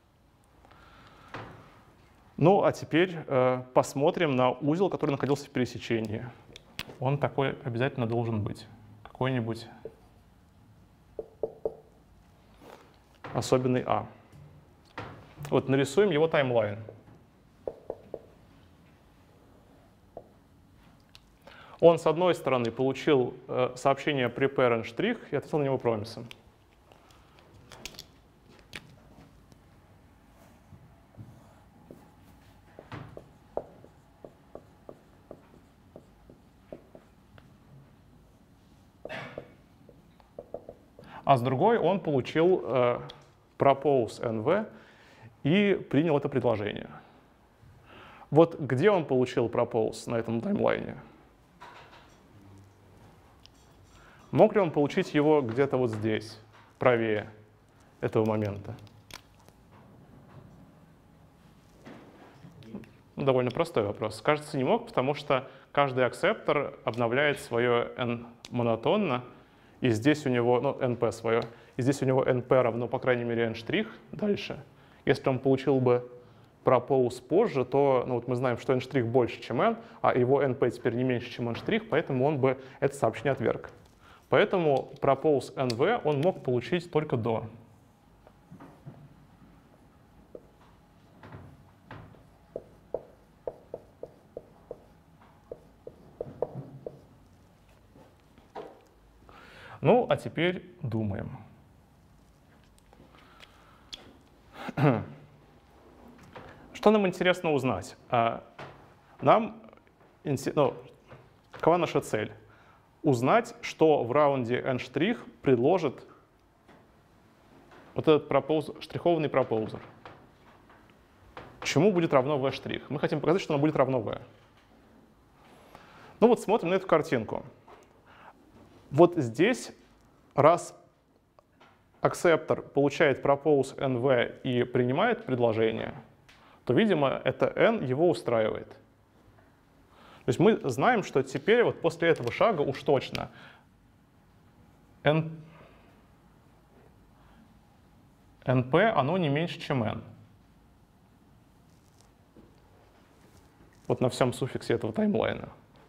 A: Ну, а теперь э, посмотрим на узел, который находился в пересечении. Он такой обязательно должен быть. Какой-нибудь особенный А. Вот нарисуем его таймлайн. Он, с одной стороны, получил э, сообщение prepare n' и ответил на него промисом. А с другой он получил э, propose nv и принял это предложение. Вот где он получил propose на этом таймлайне? Мог ли он получить его где-то вот здесь, правее этого момента? Ну, довольно простой вопрос. Кажется, не мог, потому что каждый акцептор обновляет свое n монотонно, и здесь у него, ну, np свое, и здесь у него np равно, по крайней мере, n' дальше. Если он получил бы propose позже, то ну, вот мы знаем, что n' больше, чем n, а его np теперь не меньше, чем n', поэтому он бы это сообщение отверг. Поэтому propose nv он мог получить только до. Ну, а теперь думаем. Что нам интересно узнать? Нам, ну, какова наша цель? Узнать, что в раунде n' предложит вот этот пропоуз, штрихованный пропоузер. Чему будет равно v'? Мы хотим показать, что оно будет равно v. Ну вот смотрим на эту картинку. Вот здесь, раз акцептор получает propose nv и принимает предложение, то, видимо, это n его устраивает. То есть мы знаем, что теперь вот после этого шага уж точно n, np оно не меньше, чем n. Вот на всем суффиксе этого таймлайна.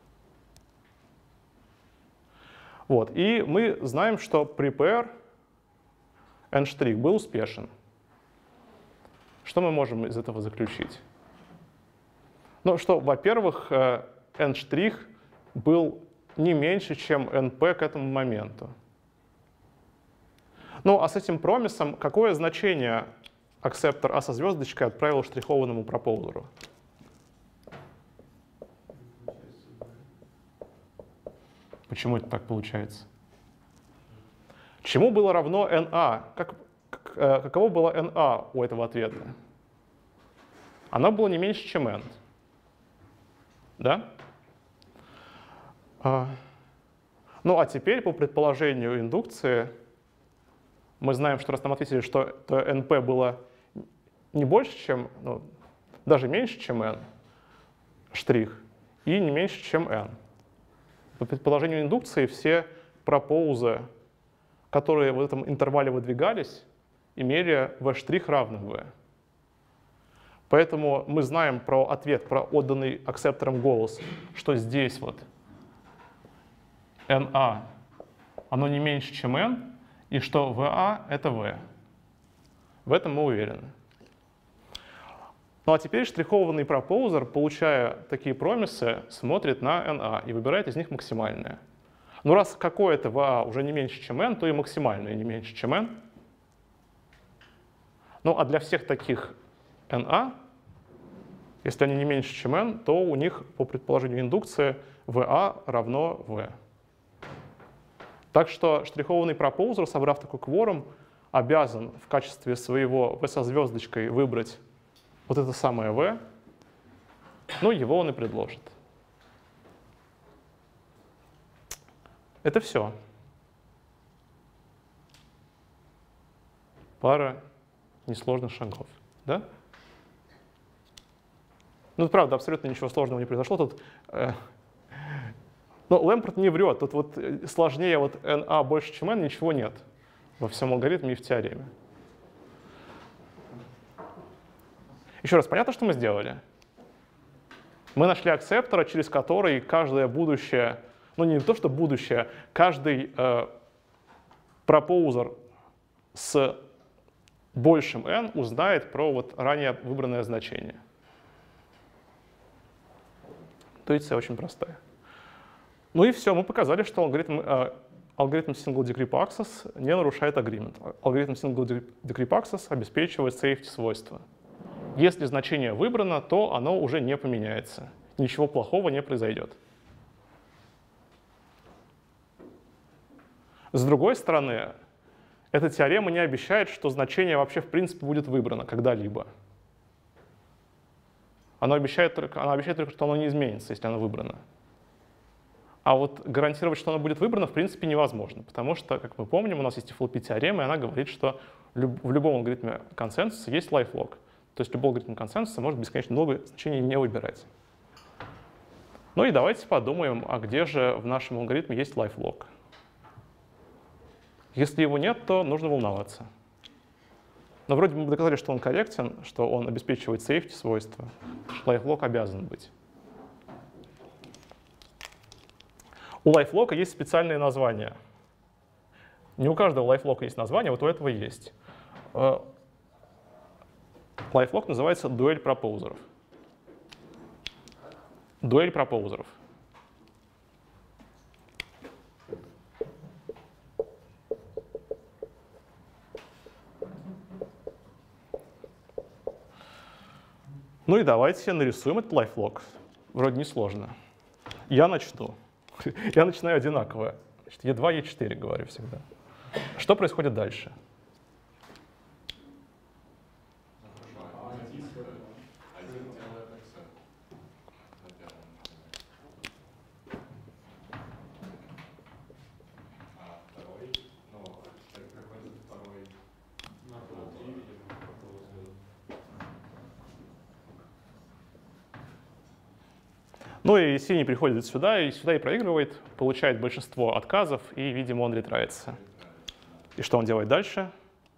A: Вот. И мы знаем, что prepare n' был успешен. Что мы можем из этого заключить? Ну, что, во-первых, n' был не меньше, чем np к этому моменту. Ну, а с этим промисом какое значение акцептор А со звездочкой отправил штрихованному пропоузеру? Почему это так получается? Чему было равно na? Как, как, каково было na у этого ответа? Оно было не меньше, чем n. Да? А, ну а теперь, по предположению индукции, мы знаем, что раз нам ответили, что то np было не больше, чем, ну, даже меньше, чем n, штрих, и не меньше, чем n. По предположению индукции все пропоузы, которые в этом интервале выдвигались, имели v' равным v. Поэтому мы знаем про ответ, про отданный акцептором голос, что здесь вот na, оно не меньше, чем n, и что va — это v. В этом мы уверены. Ну а теперь штрихованный пропоузер, получая такие промисы, смотрит на na и выбирает из них максимальное. Ну раз какое-то va уже не меньше, чем n, то и максимальное не меньше, чем n. Ну а для всех таких na, если они не меньше, чем n, то у них, по предположению индукции, va равно v. Так что штрихованный пропоузер, собрав такой кворум, обязан в качестве своего v со звездочкой выбрать вот это самое v, ну его он и предложит. Это все. Пара несложных шагов. Да? Ну, правда, абсолютно ничего сложного не произошло. Тут, э, но Лэмпорт не врет. Тут вот сложнее вот na больше, чем n, ничего нет во всем алгоритме и в теореме. Еще раз, понятно, что мы сделали? Мы нашли акцептора, через который каждое будущее, ну не то, что будущее, каждый э, пропоузер с большим n узнает про вот ранее выбранное значение. Интуиция очень простая. Ну и все, мы показали, что алгоритм, э, алгоритм Single Decrypt Access не нарушает agreement. Алгоритм Single Decrypt Access обеспечивает safety свойства. Если значение выбрано, то оно уже не поменяется. Ничего плохого не произойдет. С другой стороны, эта теорема не обещает, что значение вообще в принципе будет выбрано когда-либо. Она обещает, только, она обещает только, что оно не изменится, если оно выбрано. А вот гарантировать, что оно будет выбрано, в принципе, невозможно, потому что, как мы помним, у нас есть эф эл пи-теорема, и она говорит, что в любом алгоритме консенсуса есть lifelog. То есть любой алгоритм консенсуса может бесконечно много значений не выбирать. Ну и давайте подумаем, а где же в нашем алгоритме есть lifelog? Если его нет, то нужно волноваться. Но вроде бы мы доказали, что он корректен, что он обеспечивает safety свойства, что lifelog обязан быть. У lifelog есть специальные названия. Не у каждого lifelog есть название, вот у этого есть. Lifelog называется дуэль пропоузеров. Дуэль пропоузеров. Ну и давайте нарисуем этот lifelog. Вроде несложно. Я начну. Я начинаю одинаково. и два, и четыре говорю всегда. Что происходит дальше? Ну и синий приходит сюда, и сюда и проигрывает, получает большинство отказов, и, видимо, он ретрается. И что он делает дальше?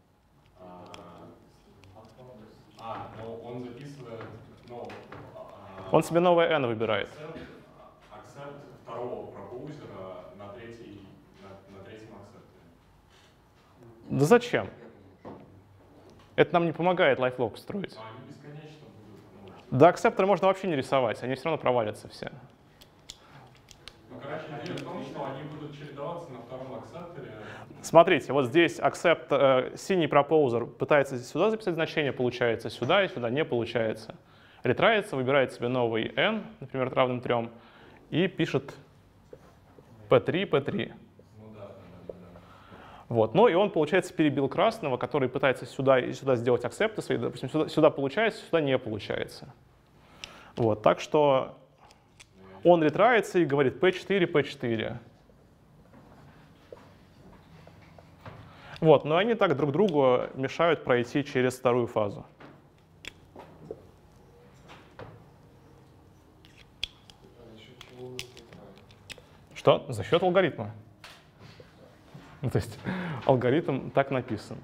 H: А, но он записывает, ну,
A: Он себе новое n выбирает.
H: Акцепт второго пропоузера на, третий, на, на третьем акцепте.
A: Да зачем? Это нам не помогает lifelog строить.
H: Но они бесконечно будут. Ну,
A: Да, акцепторы можно вообще не рисовать, они все равно провалятся все.
H: ну, короче, идея в том, что они будут чередоваться на втором акцепторе.
A: Смотрите, вот здесь акцепт, э, синий пропоузер пытается сюда записать значение, получается сюда, и сюда не получается. Ретрается, выбирает себе новый n, например, равным трем, и пишет пи три, пи три.
H: Ну да, да, да, да.
A: Вот. Ну и он, получается, перебил красного, который пытается сюда и сюда сделать акцепты свои. Допустим, сюда, сюда получается, сюда не получается. Вот. Так что он ретрается и говорит пи четыре, пи четыре. Вот. Но они так друг другу мешают пройти через вторую фазу. Что? За счет алгоритма. Ну, то есть алгоритм так написан.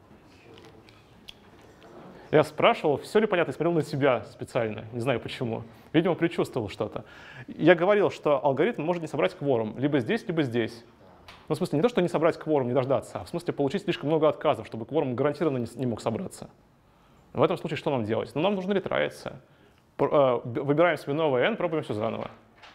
A: Я спрашивал, все ли понятно, я смотрел на себя специально, не знаю почему. Видимо, предчувствовал что-то. Я говорил, что алгоритм может не собрать кворум либо здесь, либо здесь. Ну, в смысле, не то, что не собрать кворум, не дождаться, а в смысле получить слишком много отказов, чтобы кворум гарантированно не, не мог собраться. В этом случае что нам делать? Ну, нам нужно ретраиться. Выбираем себе новое n, пробуем все заново.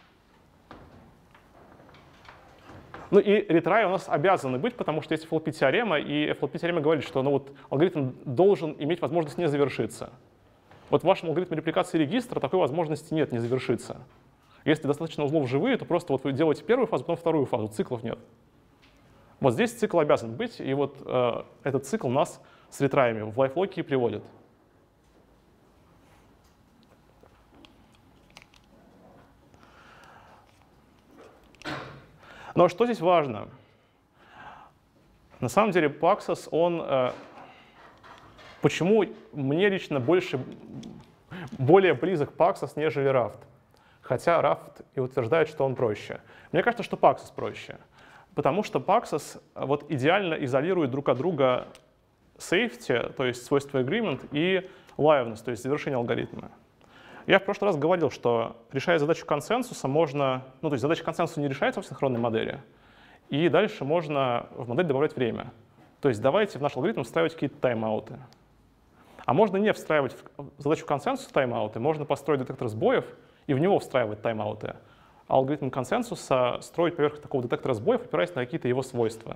A: Ну и ретраи у нас обязаны быть, потому что есть эф эл пи-теорема, и эф эл пи-теорема говорит, что ну, вот, алгоритм должен иметь возможность не завершиться. Вот в вашем алгоритме репликации регистра такой возможности нет, не завершиться. Если достаточно узлов живые, то просто вот вы делаете первую фазу, потом вторую фазу, циклов нет. Вот здесь цикл обязан быть, и вот э, этот цикл нас с ретраями в лайфлоке и приводит. Но что здесь важно? На самом деле Paxos, он... Э, почему мне лично больше, более близок Paxos, нежели Raft? Хотя Raft и утверждает, что он проще. Мне кажется, что Paxos проще. Потому что Paxos вот идеально изолирует друг от друга safety, то есть свойство agreement, и liveness, то есть завершение алгоритма. Я в прошлый раз говорил, что решая задачу консенсуса, можно, ну то есть задача консенсуса не решается в синхронной модели, и дальше можно в модель добавлять время. То есть давайте в наш алгоритм встраивать какие-то тайм-ауты. А можно не встраивать в задачу консенсуса тайм-ауты, можно построить детектор сбоев и в него встраивать тайм-ауты. А алгоритм консенсуса строить поверх такого детектора сбоев, опираясь на какие-то его свойства.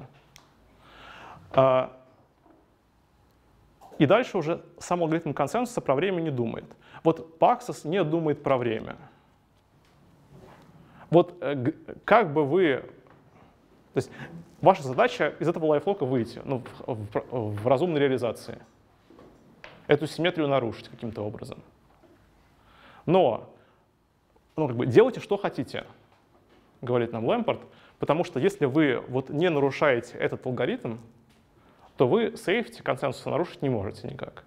A: И дальше уже сам алгоритм консенсуса про время не думает. Вот Paxos не думает про время. Вот как бы вы... То есть ваша задача из этого лайфлока выйти, ну, в, в, в разумной реализации. Эту симметрию нарушить каким-то образом. Но ну, как бы, делайте, что хотите, говорит нам Лэмпорт, потому что если вы вот не нарушаете этот алгоритм, то вы safety консенсуса нарушить не можете никак.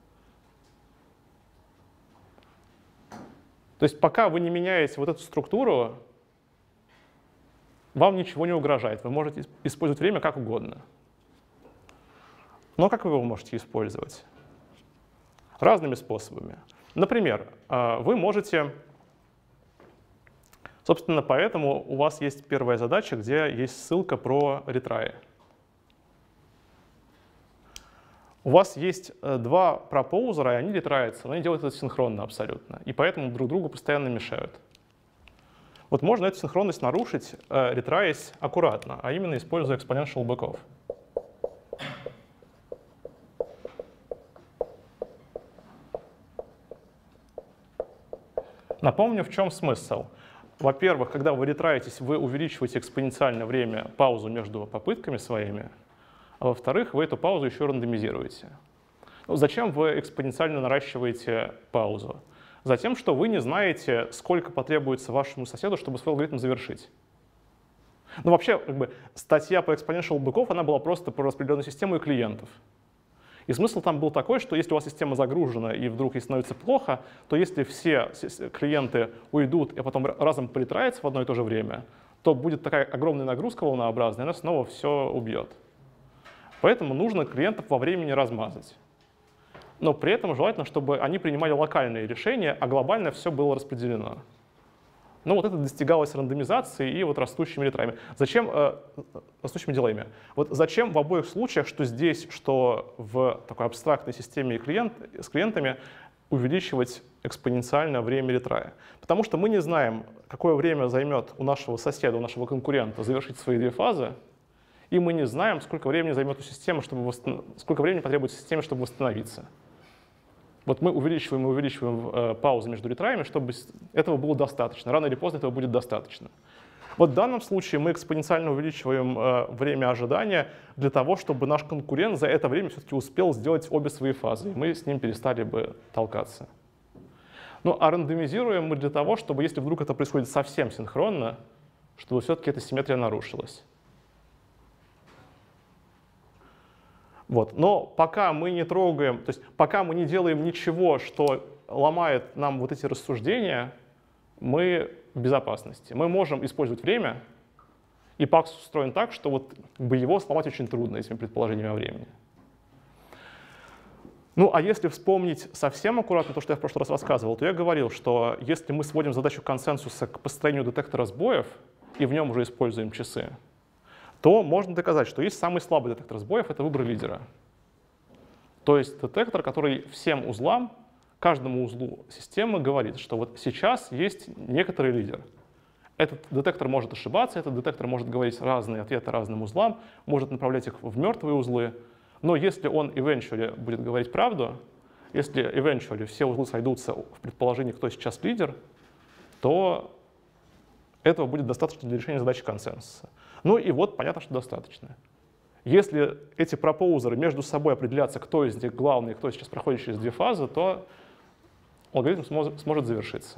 A: То есть пока вы не меняете вот эту структуру, вам ничего не угрожает. Вы можете использовать время как угодно. Но как вы его можете использовать? Разными способами. Например, вы можете... Собственно, поэтому у вас есть первая задача, где есть ссылка про ретраи. У вас есть два пропоузера, и они ретраются, но они делают это синхронно абсолютно, и поэтому друг другу постоянно мешают. Вот можно эту синхронность нарушить, ретраясь аккуратно, а именно используя exponential back-off. Напомню, в чем смысл. Во-первых, когда вы ретраетесь, вы увеличиваете экспоненциально время, паузу между попытками своими, а во-вторых, вы эту паузу еще рандомизируете. Ну, зачем вы экспоненциально наращиваете паузу? Затем, что вы не знаете, сколько потребуется вашему соседу, чтобы свой алгоритм завершить. Ну, вообще, как бы, статья по exponential back-off, она была просто про распределенную систему и клиентов. И смысл там был такой, что если у вас система загружена и вдруг ей становится плохо, то если все клиенты уйдут и потом разом притираются в одно и то же время, то будет такая огромная нагрузка волнообразная, и она снова все убьет. Поэтому нужно клиентов во времени размазать. Но при этом желательно, чтобы они принимали локальные решения, а глобально все было распределено. Ну вот это достигалось рандомизацией и вот растущими ретраями. Зачем, э, растущими делами? Вот зачем в обоих случаях, что здесь, что в такой абстрактной системе клиент, с клиентами, увеличивать экспоненциально время ретрая? Потому что мы не знаем, какое время займет у нашего соседа, у нашего конкурента завершить свои две фазы, и мы не знаем, сколько времени займет у системы, чтобы восстанов... сколько времени потребуется системе, чтобы восстановиться. Вот мы увеличиваем и увеличиваем э, паузы между ретраями, чтобы этого было достаточно. Рано или поздно этого будет достаточно. Вот в данном случае мы экспоненциально увеличиваем э, время ожидания для того, чтобы наш конкурент за это время все-таки успел сделать обе свои фазы, и мы с ним перестали бы толкаться. Ну а рандомизируем мы для того, чтобы, если вдруг это происходит совсем синхронно, чтобы все-таки эта симметрия нарушилась. Вот. Но пока мы не трогаем, то есть пока мы не делаем ничего, что ломает нам вот эти рассуждения, мы в безопасности. Мы можем использовать время, И Paxos устроен так, что вот как бы его сломать очень трудно этими предположениями о времени. Ну, а если вспомнить совсем аккуратно то, что я в прошлый раз рассказывал, то я говорил, что если мы сводим задачу консенсуса к построению детектора сбоев, и в нем уже используем часы, то можно доказать, что есть самый слабый детектор сбоев — это выбор лидера. То есть детектор, который всем узлам, каждому узлу системы говорит, что вот сейчас есть некоторый лидер. Этот детектор может ошибаться, этот детектор может говорить разные ответы разным узлам, может направлять их в мертвые узлы. Но если он eventually будет говорить правду, если eventually все узлы сойдутся в предположении, кто сейчас лидер, то этого будет достаточно для решения задачи консенсуса. Ну и вот понятно, что достаточно. Если эти пропоузеры между собой определятся, кто из них главный, кто сейчас проходит через две фазы, то алгоритм сможет завершиться.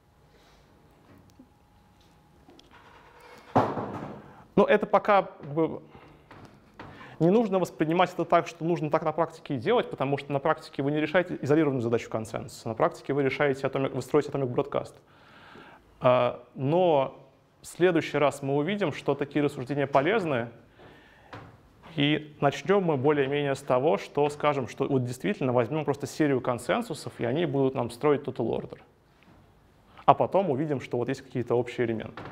A: Но это пока как бы, не нужно воспринимать это так, что нужно так на практике и делать, потому что на практике вы не решаете изолированную задачу консенсуса. На практике вы решаете atomic, вы строите Atomic Broadcast. Но в следующий раз мы увидим, что такие рассуждения полезны, и начнем мы более-менее с того, что скажем, что вот действительно возьмем просто серию консенсусов, и они будут нам строить total order. А потом увидим, что вот есть какие-то общие элементы.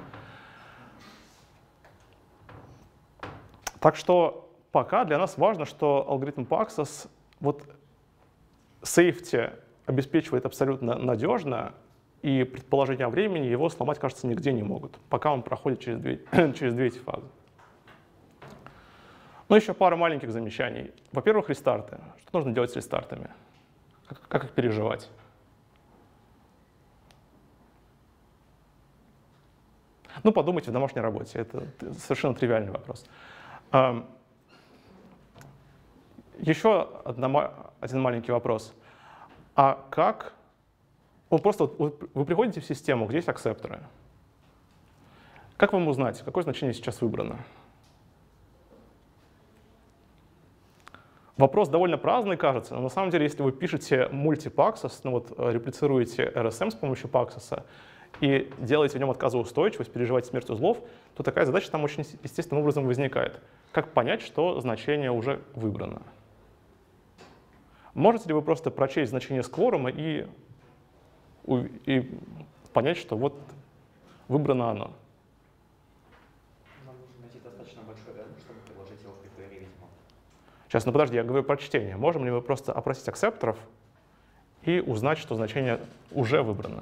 A: Так что пока для нас важно, что алгоритм Paxos вот safety обеспечивает абсолютно надежно, и предположения о времени его сломать, кажется, нигде не могут, пока он проходит через две, через две эти фазы. Ну, еще пара маленьких замечаний. Во-первых, рестарты. Что нужно делать с рестартами? Как, как их переживать? Ну, подумайте в домашней работе. Это совершенно тривиальный вопрос. Еще одна, один маленький вопрос. А как... Ну, просто вот вы приходите в систему, где есть аксепторы. Как вам узнать, какое значение сейчас выбрано? Вопрос довольно праздный, кажется, но на самом деле, если вы пишете мульти-Paxos, ну вот реплицируете эр эс эм с помощью Paxos и делаете в нем отказоустойчивость, переживаете смерть узлов, то такая задача там очень естественным образом возникает. Как понять, что значение уже выбрано? Можете ли вы просто прочесть значение с кворума и, и понять, что вот выбрано оно?
F: Нам нужно найти достаточно большой n, чтобы приложить его к критерии, видимо.
A: Сейчас, ну подожди, я говорю про чтение. Можем ли мы просто опросить аксепторов и узнать, что значение уже выбрано?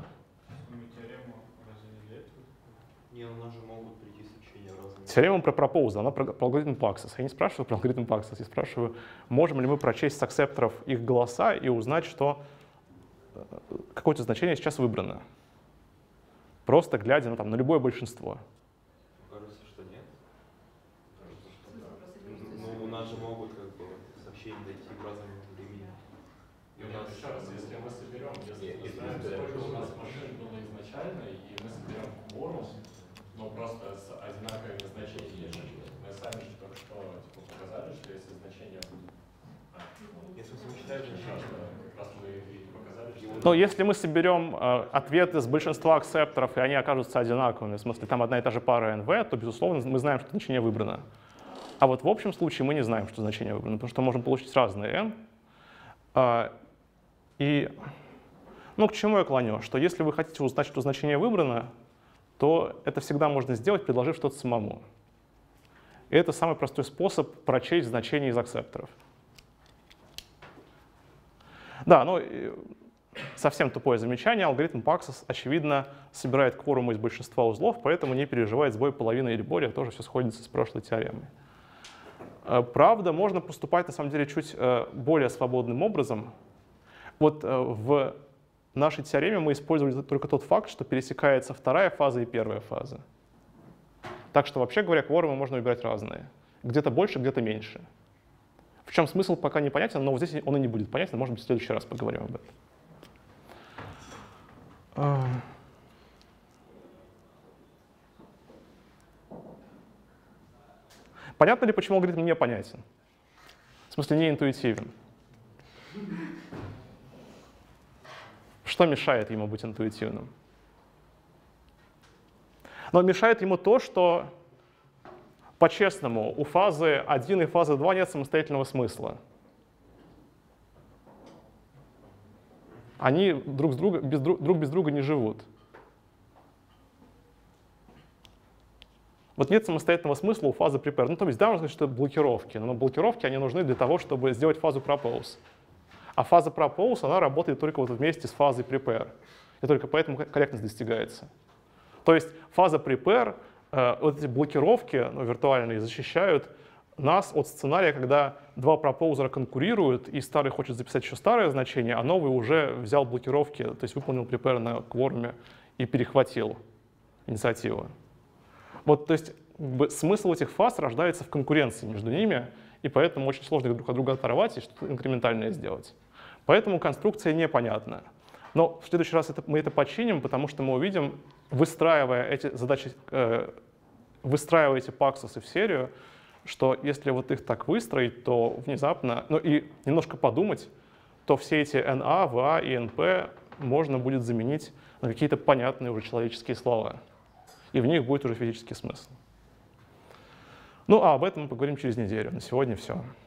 D: Не, у нас же могут прийти сообщения разные.
A: Теорема про пропоуза, она про, про алгоритм Paxos. Я не спрашиваю про алгоритм Paxos, я спрашиваю, можем ли мы прочесть с аксепторов их голоса и узнать, что какое-то значение сейчас выбрано. Просто глядя ну, там, на любое большинство.
D: Кажется, что нет. Кажется, что да. Ну, у нас же могут как бы сообщения дойти в разном времени.
H: И у нас еще раз, если мы соберем, если мы знаем, сколько у нас машин было изначально, и мы соберем кворум, но просто с одинаковыми значениями, мы сами же только что типа, показали, что если значения будут... А,
D: если мы совмещаем значения,
H: как раз мы и показали, что...
A: Но если мы соберем э, ответы с большинства аксепторов, и они окажутся одинаковыми, в смысле там одна и та же пара эн ви, то, безусловно, мы знаем, что значение выбрано. А вот в общем случае мы не знаем, что значение выбрано, потому что можем получить разные n. Э, и, ну, к чему я клоню? Что если вы хотите узнать, что значение выбрано, то это всегда можно сделать, предложив что-то самому. И это самый простой способ прочесть значение из аксепторов. Да, ну, совсем тупое замечание. Алгоритм Paxos, очевидно, собирает кворумы из большинства узлов, поэтому не переживает сбой половины или более, тоже все сходится с прошлой теоремой. Правда, можно поступать, на самом деле, чуть более свободным образом. Вот в нашей теореме мы использовали только тот факт, что пересекается вторая фаза и первая фаза. Так что, вообще говоря, кворумы можно выбирать разные. Где-то больше, где-то меньше. В чем смысл, пока непонятен, но вот здесь он и не будет понятен. Может быть, в следующий раз поговорим об этом. Понятно ли, почему алгоритм не понятен? В смысле, не интуитивен? Что мешает ему быть интуитивным? Но мешает ему то, что По-честному, у фазы один и фазы два нет самостоятельного смысла. Они друг, с друга, без, друг, друг без друга не живут. Вот нет самостоятельного смысла у фазы prepare. Ну, то есть, да, можно сказать, что это блокировки, но блокировки, они нужны для того, чтобы сделать фазу propose. А фаза propose, она работает только вот вместе с фазой prepare. И только поэтому корректность достигается. То есть фаза prepare, э, вот эти блокировки, ну, виртуальные, защищают нас от сценария, когда два пропоузера конкурируют, и старый хочет записать еще старое значение, а новый уже взял блокировки, то есть выполнил prepare на кворуме и перехватил инициативу. Вот, то есть как бы, смысл этих фаз рождается в конкуренции между ними, и поэтому очень сложно их друг от друга оторвать и что-то инкрементальное сделать. Поэтому конструкция непонятна. Но в следующий раз это, мы это починим, потому что мы увидим, выстраивая эти задачи, э, выстраивая эти паксусы в серию, что если вот их так выстроить, то внезапно, ну и немножко подумать, то все эти эн а, ви эй и эн пи можно будет заменить на какие-то понятные уже человеческие слова. И в них будет уже физический смысл. Ну а об этом мы поговорим через неделю. На сегодня все.